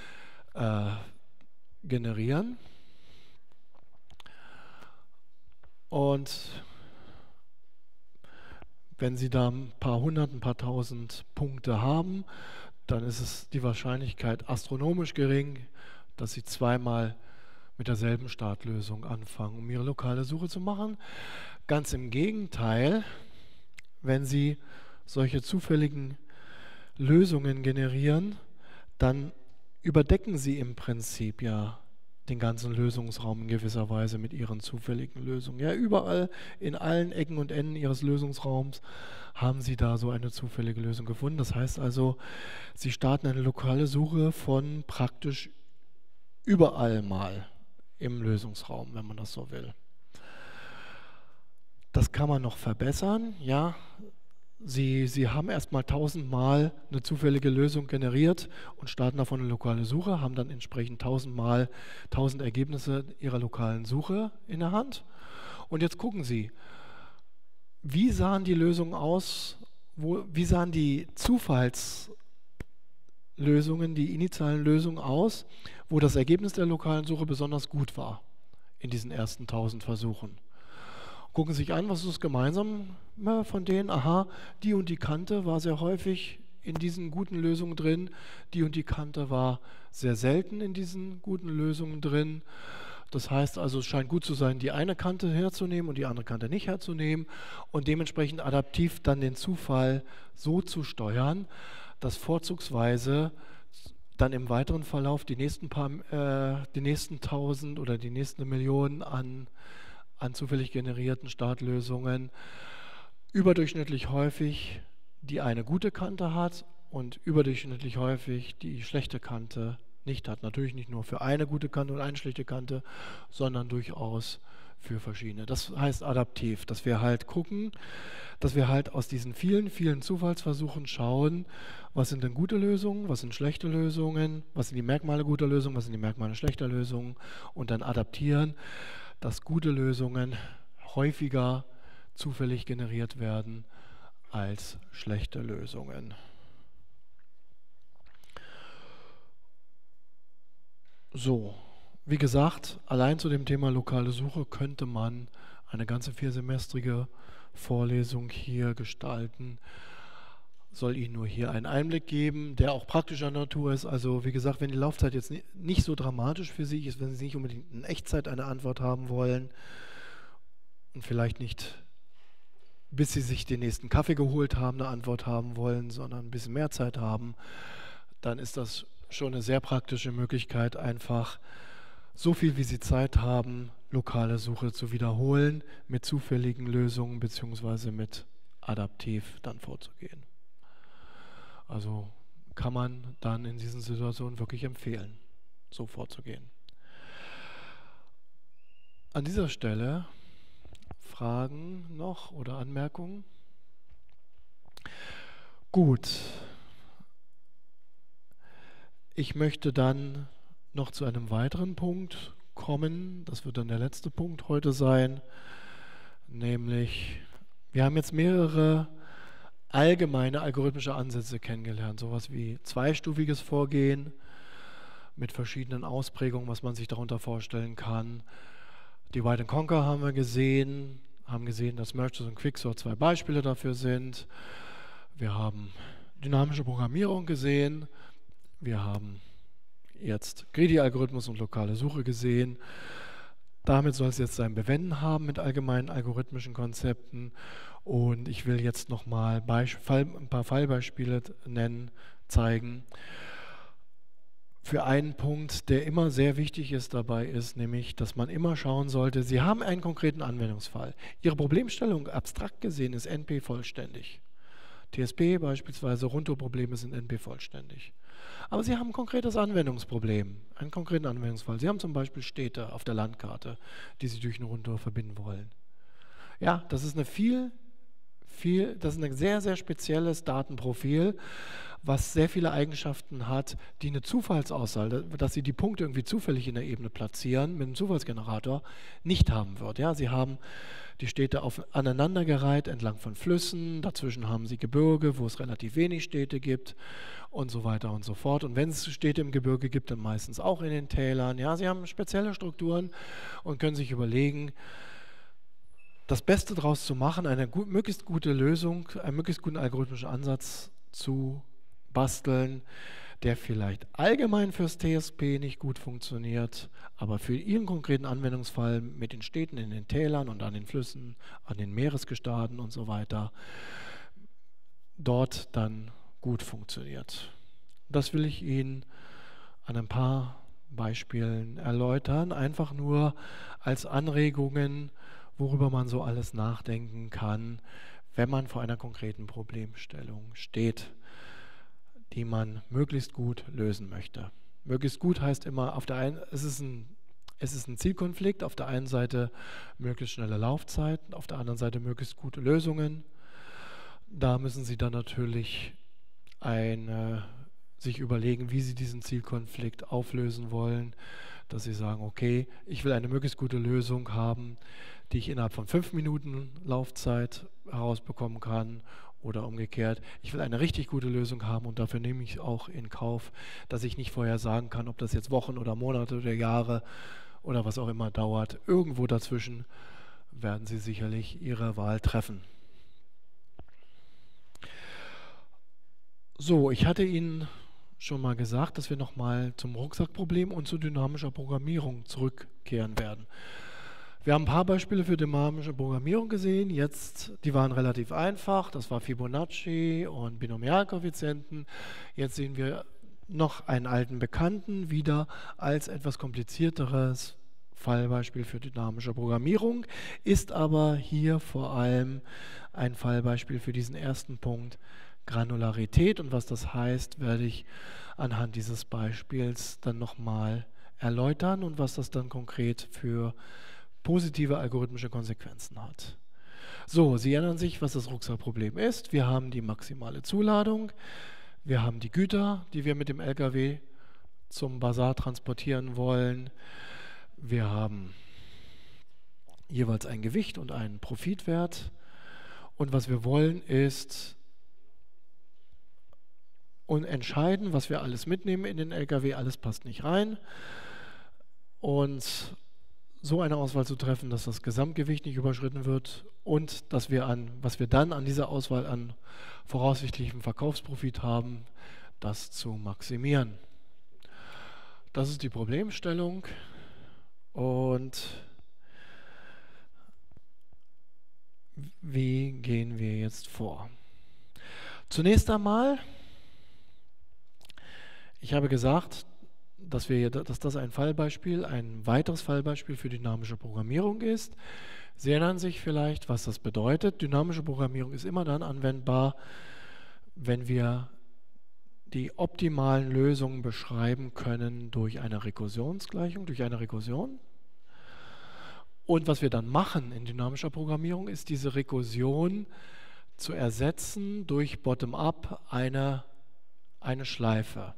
generieren. Und Wenn Sie da ein paar hundert, ein paar tausend Punkte haben, dann ist es die Wahrscheinlichkeit astronomisch gering, dass Sie zweimal mit derselben Startlösung anfangen, um Ihre lokale Suche zu machen. Ganz im Gegenteil, wenn Sie solche zufälligen Lösungen generieren, dann überdecken Sie im Prinzip ja den ganzen Lösungsraum in gewisser Weise mit Ihren zufälligen Lösungen. Ja, überall in allen Ecken und Enden Ihres Lösungsraums haben Sie da so eine zufällige Lösung gefunden. Das heißt also, Sie starten eine lokale Suche von praktisch überall mal im Lösungsraum, wenn man das so will. Das kann man noch verbessern, ja. Sie haben erstmal 1000 Mal eine zufällige Lösung generiert und starten davon eine lokale Suche, haben dann entsprechend 1000 Mal 1000 Ergebnisse Ihrer lokalen Suche in der Hand. Und jetzt gucken Sie, wie sahen die Lösungen aus, wie sahen die Zufallslösungen, die initialen Lösungen aus, wo das Ergebnis der lokalen Suche besonders gut war in diesen ersten 1000 Versuchen. Gucken Sie sich an, was ist das Gemeinsame von denen? Aha, die und die Kante war sehr häufig in diesen guten Lösungen drin, die und die Kante war sehr selten in diesen guten Lösungen drin. Das heißt also, es scheint gut zu sein, die eine Kante herzunehmen und die andere Kante nicht herzunehmen und dementsprechend adaptiv dann den Zufall so zu steuern, dass vorzugsweise dann im weiteren Verlauf die nächsten 1000 oder die nächsten Millionen an zufällig generierten Startlösungen überdurchschnittlich häufig die eine gute Kante hat und überdurchschnittlich häufig die schlechte Kante nicht hat. Natürlich nicht nur für eine gute Kante und eine schlechte Kante, sondern durchaus für verschiedene. Das heißt adaptiv, dass wir halt gucken, dass wir halt aus diesen vielen, vielen Zufallsversuchen schauen, was sind denn gute Lösungen, was sind schlechte Lösungen, was sind die Merkmale guter Lösungen, was sind die Merkmale schlechter Lösungen und dann adaptieren, dass gute Lösungen häufiger zufällig generiert werden als schlechte Lösungen. So, wie gesagt, allein zu dem Thema lokale Suche könnte man eine ganze 4-semestrige Vorlesung hier gestalten. Soll Ihnen nur hier einen Einblick geben, der auch praktischer Natur ist. Also wie gesagt, wenn die Laufzeit jetzt nicht so dramatisch für Sie ist, wenn Sie nicht unbedingt in Echtzeit eine Antwort haben wollen und vielleicht nicht, bis Sie sich den nächsten Kaffee geholt haben, eine Antwort haben wollen, sondern ein bisschen mehr Zeit haben, dann ist das schon eine sehr praktische Möglichkeit, einfach so viel wie Sie Zeit haben, lokale Suche zu wiederholen, mit zufälligen Lösungen bzw. mit adaptiv dann vorzugehen. Also kann man dann in diesen Situationen wirklich empfehlen, so vorzugehen. An dieser Stelle Fragen noch oder Anmerkungen? Gut. Ich möchte dann noch zu einem weiteren Punkt kommen. Das wird dann der letzte Punkt heute sein. Nämlich, wir haben jetzt mehrere allgemeine algorithmische Ansätze kennengelernt. Sowas wie zweistufiges Vorgehen mit verschiedenen Ausprägungen, was man sich darunter vorstellen kann. Divide and Conquer haben wir gesehen, dass Merge und Quicksort 2 Beispiele dafür sind. Wir haben dynamische Programmierung gesehen. Wir haben jetzt Greedy-Algorithmus und lokale Suche gesehen. Damit soll es jetzt sein Bewenden haben mit allgemeinen algorithmischen Konzepten. Und ich will jetzt nochmal ein paar Fallbeispiele zeigen. Für einen Punkt, der immer sehr wichtig ist dabei, ist nämlich, dass man immer schauen sollte, Sie haben einen konkreten Anwendungsfall. Ihre Problemstellung abstrakt gesehen ist NP-vollständig. TSP beispielsweise, Rundtourprobleme sind NP-vollständig. Aber Sie haben ein konkretes Anwendungsproblem, einen konkreten Anwendungsfall. Sie haben zum Beispiel Städte auf der Landkarte, die Sie durch eine Rundtour verbinden wollen. Ja, das ist das ist ein sehr, sehr spezielles Datenprofil, was sehr viele Eigenschaften hat, die eine Zufallsauswahl, dass Sie die Punkte irgendwie zufällig in der Ebene platzieren, mit einem Zufallsgenerator nicht haben wird. Ja, Sie haben die Städte aneinandergereiht entlang von Flüssen, dazwischen haben Sie Gebirge, wo es relativ wenig Städte gibt und so weiter und so fort. Und wenn es Städte im Gebirge gibt, dann meistens auch in den Tälern. Ja, Sie haben spezielle Strukturen und können sich überlegen, das Beste daraus zu machen, eine möglichst gute Lösung, einen möglichst guten algorithmischen Ansatz zu basteln, der vielleicht allgemein fürs TSP nicht gut funktioniert, aber für Ihren konkreten Anwendungsfall mit den Städten in den Tälern und an den Flüssen, an den Meeresgestaden und so weiter, dort dann gut funktioniert. Das will ich Ihnen an ein paar Beispielen erläutern, einfach nur als Anregungen, worüber man so alles nachdenken kann, wenn man vor einer konkreten Problemstellung steht, die man möglichst gut lösen möchte. Möglichst gut heißt immer, es ist ein Zielkonflikt, auf der einen Seite möglichst schnelle Laufzeiten, auf der anderen Seite möglichst gute Lösungen. Da müssen Sie dann natürlich sich überlegen, wie Sie diesen Zielkonflikt auflösen wollen, dass Sie sagen, okay, ich will eine möglichst gute Lösung haben, die ich innerhalb von 5 Minuten Laufzeit herausbekommen kann, oder umgekehrt, ich will eine richtig gute Lösung haben und dafür nehme ich auch in Kauf, dass ich nicht vorher sagen kann, ob das jetzt Wochen oder Monate oder Jahre oder was auch immer dauert. Irgendwo dazwischen werden Sie sicherlich Ihre Wahl treffen. So, ich hatte Ihnen schon mal gesagt, dass wir nochmal zum Rucksackproblem und zu dynamischer Programmierung zurückkehren werden. Wir haben ein paar Beispiele für dynamische Programmierung gesehen. Die waren relativ einfach. Das war Fibonacci und Binomialkoeffizienten. Jetzt sehen wir noch einen alten Bekannten wieder als etwas komplizierteres Fallbeispiel für dynamische Programmierung, ist aber hier vor allem ein Fallbeispiel für diesen ersten Punkt, Granularität. Und was das heißt, werde ich anhand dieses Beispiels dann nochmal erläutern und was das dann konkret für positive algorithmische Konsequenzen hat. So, Sie erinnern sich, was das Rucksackproblem ist. Wir haben die maximale Zuladung, wir haben die Güter, die wir mit dem LKW zum Basar transportieren wollen. Wir haben jeweils ein Gewicht und einen Profitwert. Und was wir wollen ist entscheiden, was wir alles mitnehmen in den LKW. Alles passt nicht rein. Und so eine Auswahl zu treffen, dass das Gesamtgewicht nicht überschritten wird und dass was wir dann an dieser Auswahl an voraussichtlichem Verkaufsprofit haben, das zu maximieren. Das ist die Problemstellung und wie gehen wir jetzt vor? Zunächst einmal, ich habe gesagt, dass das ein weiteres Fallbeispiel für dynamische Programmierung ist. Sie erinnern sich vielleicht, was das bedeutet. Dynamische Programmierung ist immer dann anwendbar, wenn wir die optimalen Lösungen beschreiben können durch eine Rekursionsgleichung, durch eine Rekursion. Und was wir dann machen in dynamischer Programmierung, ist diese Rekursion zu ersetzen durch Bottom-up eine Schleife.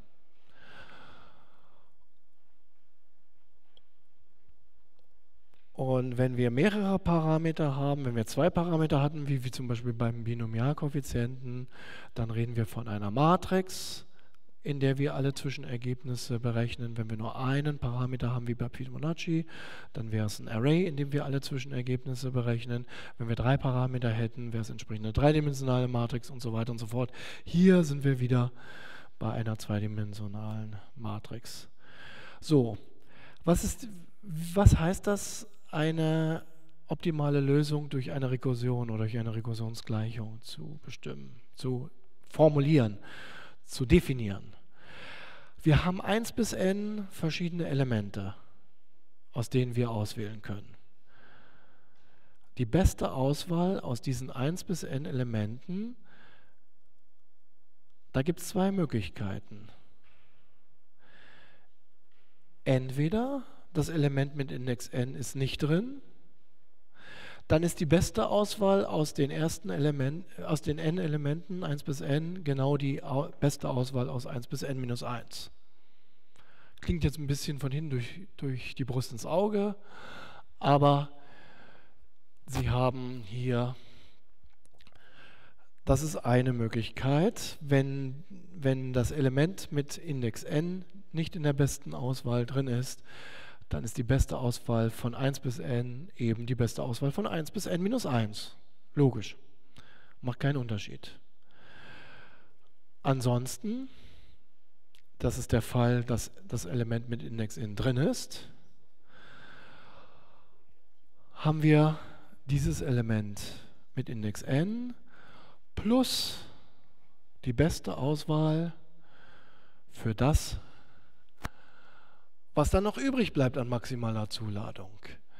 Und wenn wir mehrere Parameter haben, wenn wir 2 Parameter hatten, wie zum Beispiel beim Binomialkoeffizienten, dann reden wir von einer Matrix, in der wir alle Zwischenergebnisse berechnen. Wenn wir nur einen Parameter haben, wie bei Fibonacci, dann wäre es ein Array, in dem wir alle Zwischenergebnisse berechnen. Wenn wir 3 Parameter hätten, wäre es entsprechend eine dreidimensionale Matrix und so weiter und so fort. Hier sind wir wieder bei einer zweidimensionalen Matrix. So, was heißt das, eine optimale Lösung durch eine Rekursion oder durch eine Rekursionsgleichung zu bestimmen, zu formulieren, zu definieren? Wir haben 1 bis n verschiedene Elemente, aus denen wir auswählen können. Die beste Auswahl aus diesen 1 bis n Elementen, da gibt es 2 Möglichkeiten. Entweder das Element mit Index n ist nicht drin, dann ist die beste Auswahl aus den n Elementen 1 bis n genau die beste Auswahl aus 1 bis n minus 1. Klingt jetzt ein bisschen von hinten durch die Brust ins Auge, aber Sie haben hier, das ist eine Möglichkeit, wenn das Element mit Index n nicht in der besten Auswahl drin ist, dann ist die beste Auswahl von 1 bis n eben die beste Auswahl von 1 bis n minus 1. Logisch. Macht keinen Unterschied. Ansonsten, das ist der Fall, dass das Element mit Index n drin ist, haben wir dieses Element mit Index n plus die beste Auswahl für das, was dann noch übrig bleibt an maximaler Zuladung.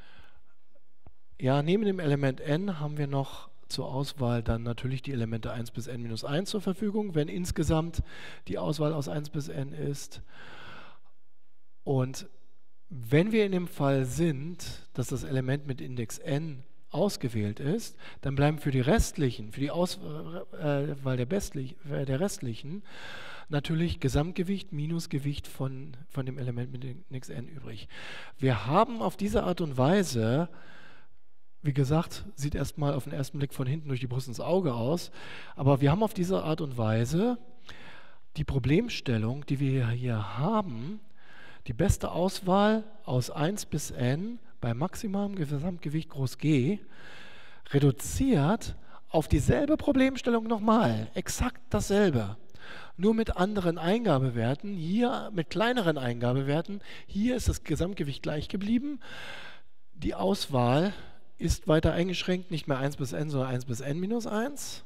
Ja, neben dem Element n haben wir noch zur Auswahl dann natürlich die Elemente 1 bis n minus 1 zur Verfügung, wenn insgesamt die Auswahl aus 1 bis n ist. Und wenn wir in dem Fall sind, dass das Element mit Index n ausgewählt ist, dann bleiben für die restlichen, für die Auswahl der restlichen natürlich Gesamtgewicht minus Gewicht von dem Element mit Index n übrig. Wir haben auf diese Art und Weise, wie gesagt, sieht erstmal auf den ersten Blick von hinten durch die Brust ins Auge aus, aber wir haben auf diese Art und Weise die Problemstellung, die wir hier haben, die beste Auswahl aus 1 bis n bei maximalem Gesamtgewicht groß G reduziert auf dieselbe Problemstellung nochmal, exakt dasselbe, nur mit anderen Eingabewerten, hier mit kleineren Eingabewerten. Hier ist das Gesamtgewicht gleich geblieben, die Auswahl ist weiter eingeschränkt, nicht mehr 1 bis n, sondern 1 bis n minus 1.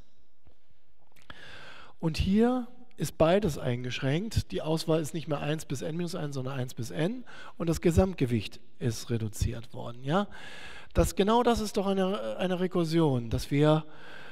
Und hier ist beides eingeschränkt. Die Auswahl ist nicht mehr 1 bis n minus 1, sondern 1 bis n. Und das Gesamtgewicht ist reduziert worden. Ja? Genau das ist doch eine Rekursion, dass wir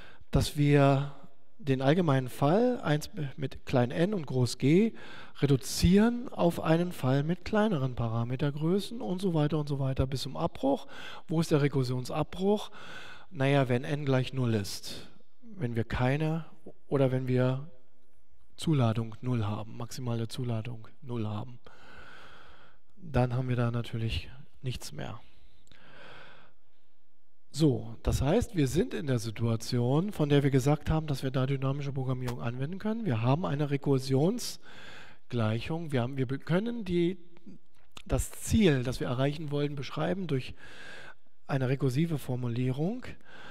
den allgemeinen Fall 1 mit klein n und groß g reduzieren auf einen Fall mit kleineren Parametergrößen und so weiter bis zum Abbruch. Wo ist der Rekursionsabbruch? Naja, wenn n gleich 0 ist. Wenn wir keine oder wenn wir Zuladung 0 haben, maximale Zuladung 0 haben, dann haben wir da natürlich nichts mehr. So, das heißt, wir sind in der Situation, von der wir gesagt haben, dass wir da dynamische Programmierung anwenden können. Wir haben eine Rekursionsgleichung. Wir können das Ziel, das wir erreichen wollen, beschreiben durch eine rekursive Formulierung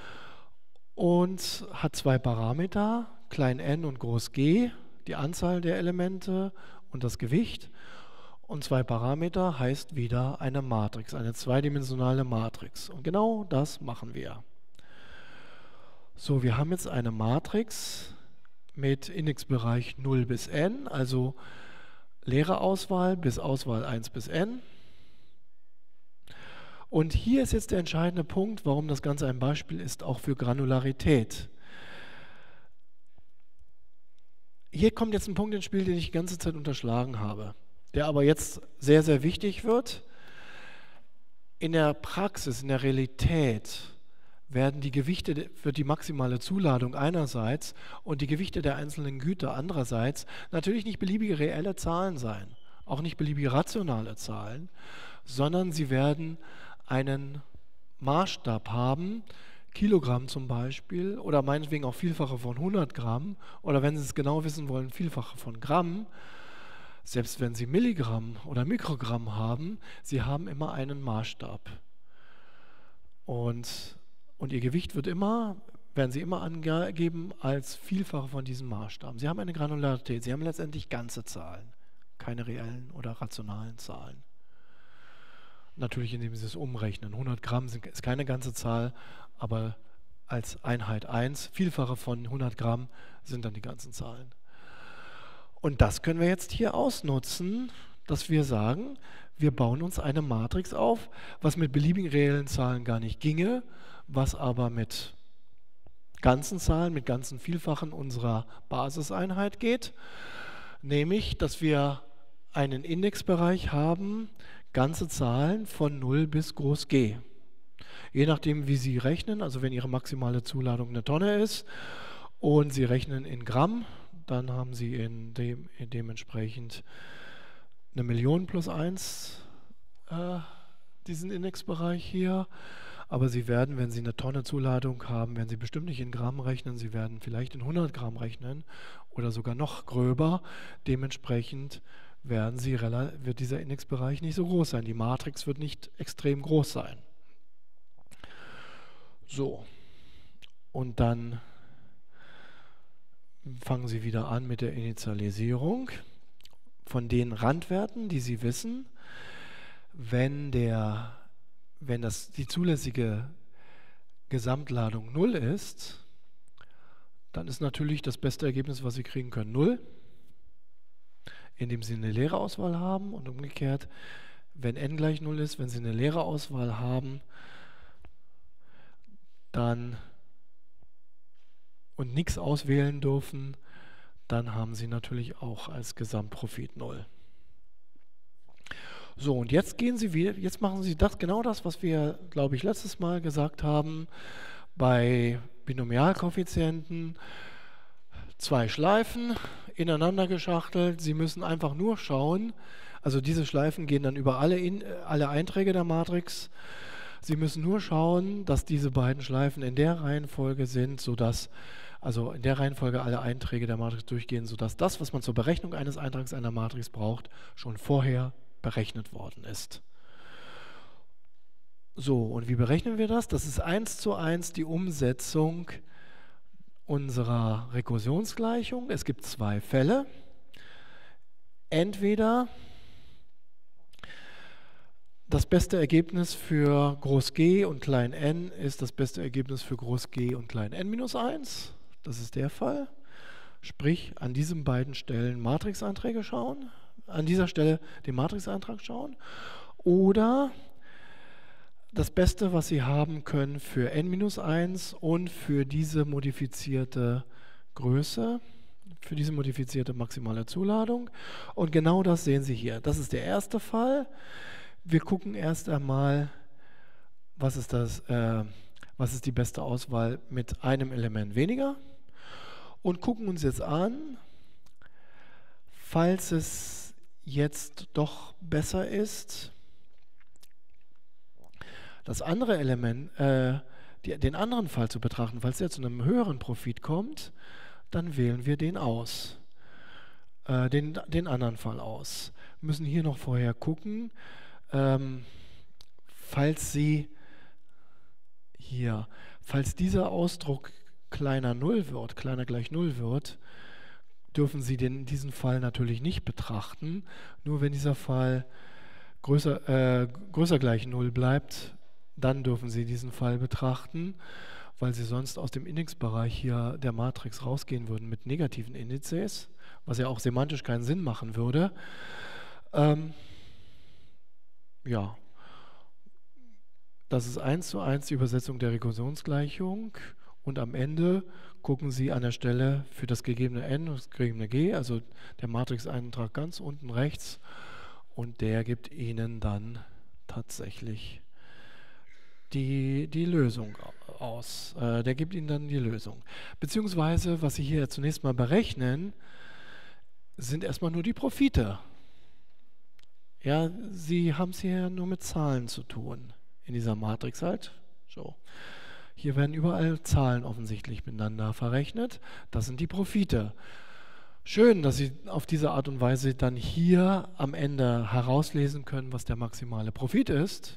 und hat zwei Parameter, klein n und groß g, die Anzahl der Elemente und das Gewicht. Und zwei Parameter heißt wieder eine Matrix, eine zweidimensionale Matrix. Und genau das machen wir. So, wir haben jetzt eine Matrix mit Indexbereich 0 bis n, also leere Auswahl bis Auswahl 1 bis n. Und hier ist jetzt der entscheidende Punkt, warum das Ganze ein Beispiel ist, auch für Granularität. Hier kommt jetzt ein Punkt ins Spiel, den ich die ganze Zeit unterschlagen habe, der aber jetzt sehr, sehr wichtig wird. In der Praxis, in der Realität wird die maximale Zuladung einerseits und die Gewichte der einzelnen Güter andererseits natürlich nicht beliebige reelle Zahlen sein, auch nicht beliebige rationale Zahlen, sondern sie werden einen Maßstab haben, Kilogramm zum Beispiel, oder meinetwegen auch Vielfache von 100 Gramm, oder wenn Sie es genau wissen wollen, Vielfache von Gramm. Selbst wenn Sie Milligramm oder Mikrogramm haben, Sie haben immer einen Maßstab. Und Ihr Gewicht werden Sie immer angeben als Vielfache von diesem Maßstab. Sie haben eine Granularität, Sie haben letztendlich ganze Zahlen, keine reellen oder rationalen Zahlen. Natürlich, indem Sie es umrechnen. 100 Gramm ist keine ganze Zahl, aber als Einheit 1, Vielfache von 100 Gramm sind dann die ganzen Zahlen. Und das können wir jetzt hier ausnutzen, dass wir sagen, wir bauen uns eine Matrix auf, was mit beliebigen reellen Zahlen gar nicht ginge, was aber mit ganzen Zahlen, mit ganzen Vielfachen unserer Basiseinheit geht, nämlich, dass wir einen Indexbereich haben, ganze Zahlen von 0 bis groß G. Je nachdem, wie Sie rechnen, also wenn Ihre maximale Zuladung eine Tonne ist und Sie rechnen in Gramm, dann haben Sie dementsprechend eine Million plus 1 diesen Indexbereich hier. Aber Sie werden, wenn Sie eine Tonne Zuladung haben, werden Sie bestimmt nicht in Gramm rechnen, Sie werden vielleicht in 100 Gramm rechnen oder sogar noch gröber. Dementsprechend wird dieser Indexbereich nicht so groß sein. Die Matrix wird nicht extrem groß sein. So, und dann fangen Sie wieder an mit der Initialisierung von den Randwerten, die Sie wissen. Wenn die zulässige Gesamtladung 0 ist, dann ist natürlich das beste Ergebnis, was Sie kriegen können, 0, indem Sie eine leere Auswahl haben, und umgekehrt, wenn n gleich 0 ist, wenn Sie eine leere Auswahl haben, dann und nichts auswählen dürfen, dann haben Sie natürlich auch als Gesamtprofit 0. So, und jetzt machen Sie genau das, was wir, glaube ich, letztes Mal gesagt haben, bei Binomialkoeffizienten, 2 Schleifen, ineinander geschachtelt. Sie müssen einfach nur schauen, also diese Schleifen gehen dann über alle Einträge der Matrix. Sie müssen nur schauen, dass diese beiden Schleifen in der Reihenfolge sind, also in der Reihenfolge alle Einträge der Matrix durchgehen, sodass das, was man zur Berechnung eines Eintrags einer Matrix braucht, schon vorher berechnet worden ist. So, und wie berechnen wir das? Das ist 1:1 die Umsetzung unserer Rekursionsgleichung. Es gibt 2 Fälle. Entweder das beste Ergebnis für Groß G und klein n ist das beste Ergebnis für Groß G und klein n minus 1. Das ist der Fall. Sprich, an diesen beiden Stellen Matrixeinträge schauen, an dieser Stelle den Matrixeintrag schauen. Oder das Beste, was Sie haben können für n minus 1 und für diese modifizierte Größe, für diese modifizierte maximale Zuladung. Und genau das sehen Sie hier. Das ist der erste Fall. Wir gucken erst einmal, was ist die beste Auswahl mit einem Element weniger, und gucken uns jetzt an, falls es jetzt doch besser ist, das andere Element, den anderen Fall zu betrachten. Falls er zu einem höheren Profit kommt, dann wählen wir den aus, den anderen Fall aus. Wir müssen hier noch vorher gucken, falls dieser Ausdruck kleiner gleich 0 wird, dürfen Sie diesen Fall natürlich nicht betrachten. Nur wenn dieser Fall größer gleich 0 bleibt, dann dürfen Sie diesen Fall betrachten, weil Sie sonst aus dem Indexbereich hier der Matrix rausgehen würden mit negativen Indizes, was ja auch semantisch keinen Sinn machen würde. Ja, das ist 1:1 die Übersetzung der Rekursionsgleichung, und am Ende gucken Sie an der Stelle für das gegebene n und das gegebene g, also der Matrixeintrag ganz unten rechts, und der gibt Ihnen dann tatsächlich die Lösung aus. Der gibt Ihnen dann die Lösung. Beziehungsweise, was Sie hier zunächst mal berechnen, sind erstmal nur die Profite. Ja, Sie haben es hier nur mit Zahlen zu tun, in dieser Matrix halt. So. Hier werden überall Zahlen offensichtlich miteinander verrechnet. Das sind die Profite. Schön, dass Sie auf diese Art und Weise dann hier am Ende herauslesen können, was der maximale Profit ist.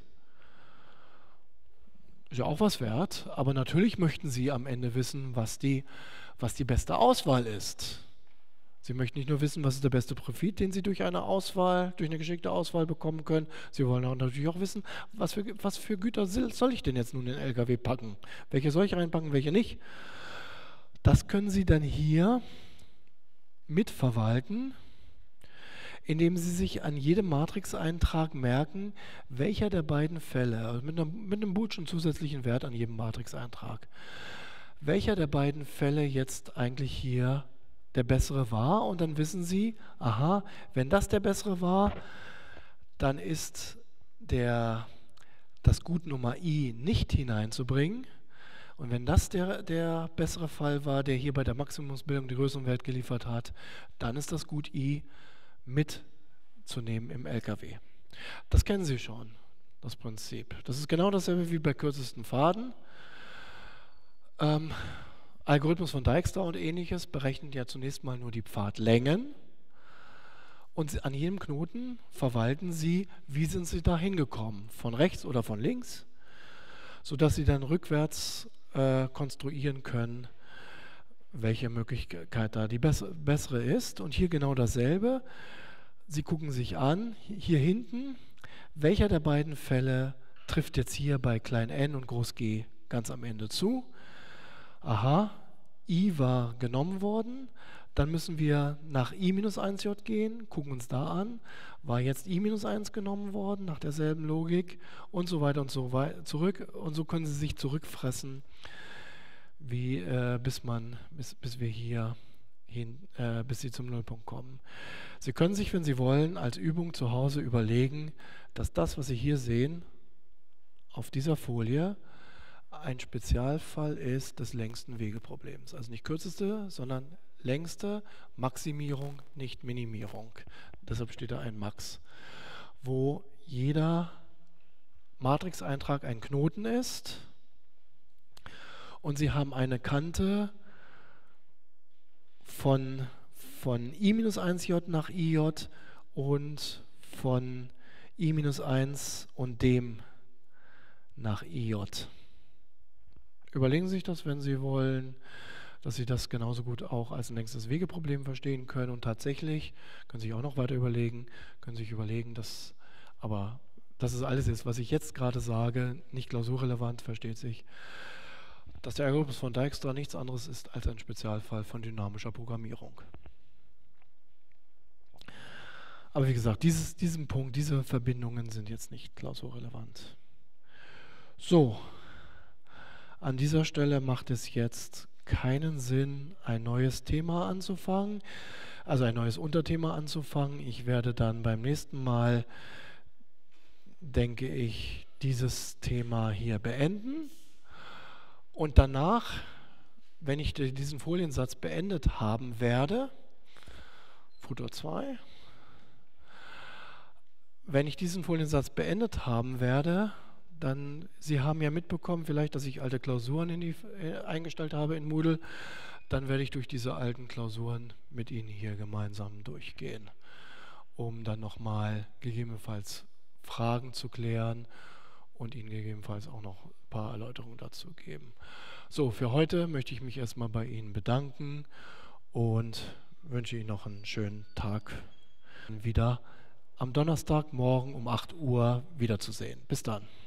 Ist ja auch was wert, aber natürlich möchten Sie am Ende wissen, was die beste Auswahl ist. Sie möchten nicht nur wissen, was ist der beste Profit, den Sie durch eine geschickte Auswahl bekommen können. Sie wollen auch natürlich auch wissen, was für Güter soll ich denn jetzt nun in den LKW packen? Welche soll ich reinpacken, welche nicht? Das können Sie dann hier mitverwalten, indem Sie sich an jedem Matrixeintrag merken, welcher der beiden Fälle, also mit einem boolschen zusätzlichen Wert an jedem Matrixeintrag, welcher der beiden Fälle jetzt eigentlich hier der bessere war, und dann wissen Sie, aha, wenn das der bessere war, dann ist das Gut Nummer I nicht hineinzubringen, und wenn das der bessere Fall war, der hier bei der Maximumsbildung die größeren Wert geliefert hat, dann ist das Gut I mitzunehmen im LKW. Das kennen Sie schon, das Prinzip. Das ist genau dasselbe wie bei kürzesten Pfaden. Algorithmus von Dijkstra und ähnliches berechnet ja zunächst mal nur die Pfadlängen, Und an jedem Knoten verwalten Sie, wie sind Sie da hingekommen, von rechts oder von links, sodass Sie dann rückwärts konstruieren können, welche Möglichkeit da die bessere ist. Und hier genau dasselbe. Sie gucken sich an, hier hinten, welcher der beiden Fälle trifft jetzt hier bei klein n und groß G ganz am Ende zu. Aha, I war genommen worden. Dann müssen wir nach I-1j gehen, gucken uns da an, war jetzt I-1 genommen worden, nach derselben Logik und so weiter und so weiter zurück. Und so können Sie sich zurückfressen, wie, bis wir hier hin, bis Sie zum Nullpunkt kommen. Sie können sich, wenn Sie wollen, als Übung zu Hause überlegen, dass das, was Sie hier sehen, auf dieser Folie, ein Spezialfall ist des längsten Wegeproblems. Also nicht kürzeste, sondern längste Maximierung, nicht Minimierung. Deshalb steht da ein Max, wo jeder Matrixeintrag ein Knoten ist und Sie haben eine Kante von I-1j nach ij und von I-1 und dem nach ij. Überlegen Sie sich das, wenn Sie wollen, dass Sie das genauso gut auch als ein längstes Wegeproblem verstehen können. Und tatsächlich können Sie sich auch noch weiter überlegen, dass es alles ist, was ich jetzt gerade sage, nicht klausurrelevant, versteht sich, dass der Algorithmus von Dijkstra nichts anderes ist als ein Spezialfall von dynamischer Programmierung. Aber wie gesagt, diesen Punkt, diese Verbindungen sind jetzt nicht klausurrelevant. So, an dieser Stelle macht es jetzt keinen Sinn, ein neues Thema anzufangen, also ein neues Unterthema anzufangen. Ich werde dann beim nächsten Mal, denke ich, dieses Thema hier beenden. Und danach, wenn ich diesen Foliensatz beendet haben werde, Futur 2, wenn ich diesen Foliensatz beendet haben werde, dann, Sie haben ja mitbekommen vielleicht, dass ich alte Klausuren eingestellt habe in Moodle, dann werde ich durch diese alten Klausuren mit Ihnen hier gemeinsam durchgehen, um dann nochmal gegebenenfalls Fragen zu klären und Ihnen gegebenenfalls auch noch ein paar Erläuterungen dazu geben. So, für heute möchte ich mich erstmal bei Ihnen bedanken und wünsche Ihnen noch einen schönen Tag. Wieder am Donnerstagmorgen um 8 Uhr wiederzusehen. Bis dann.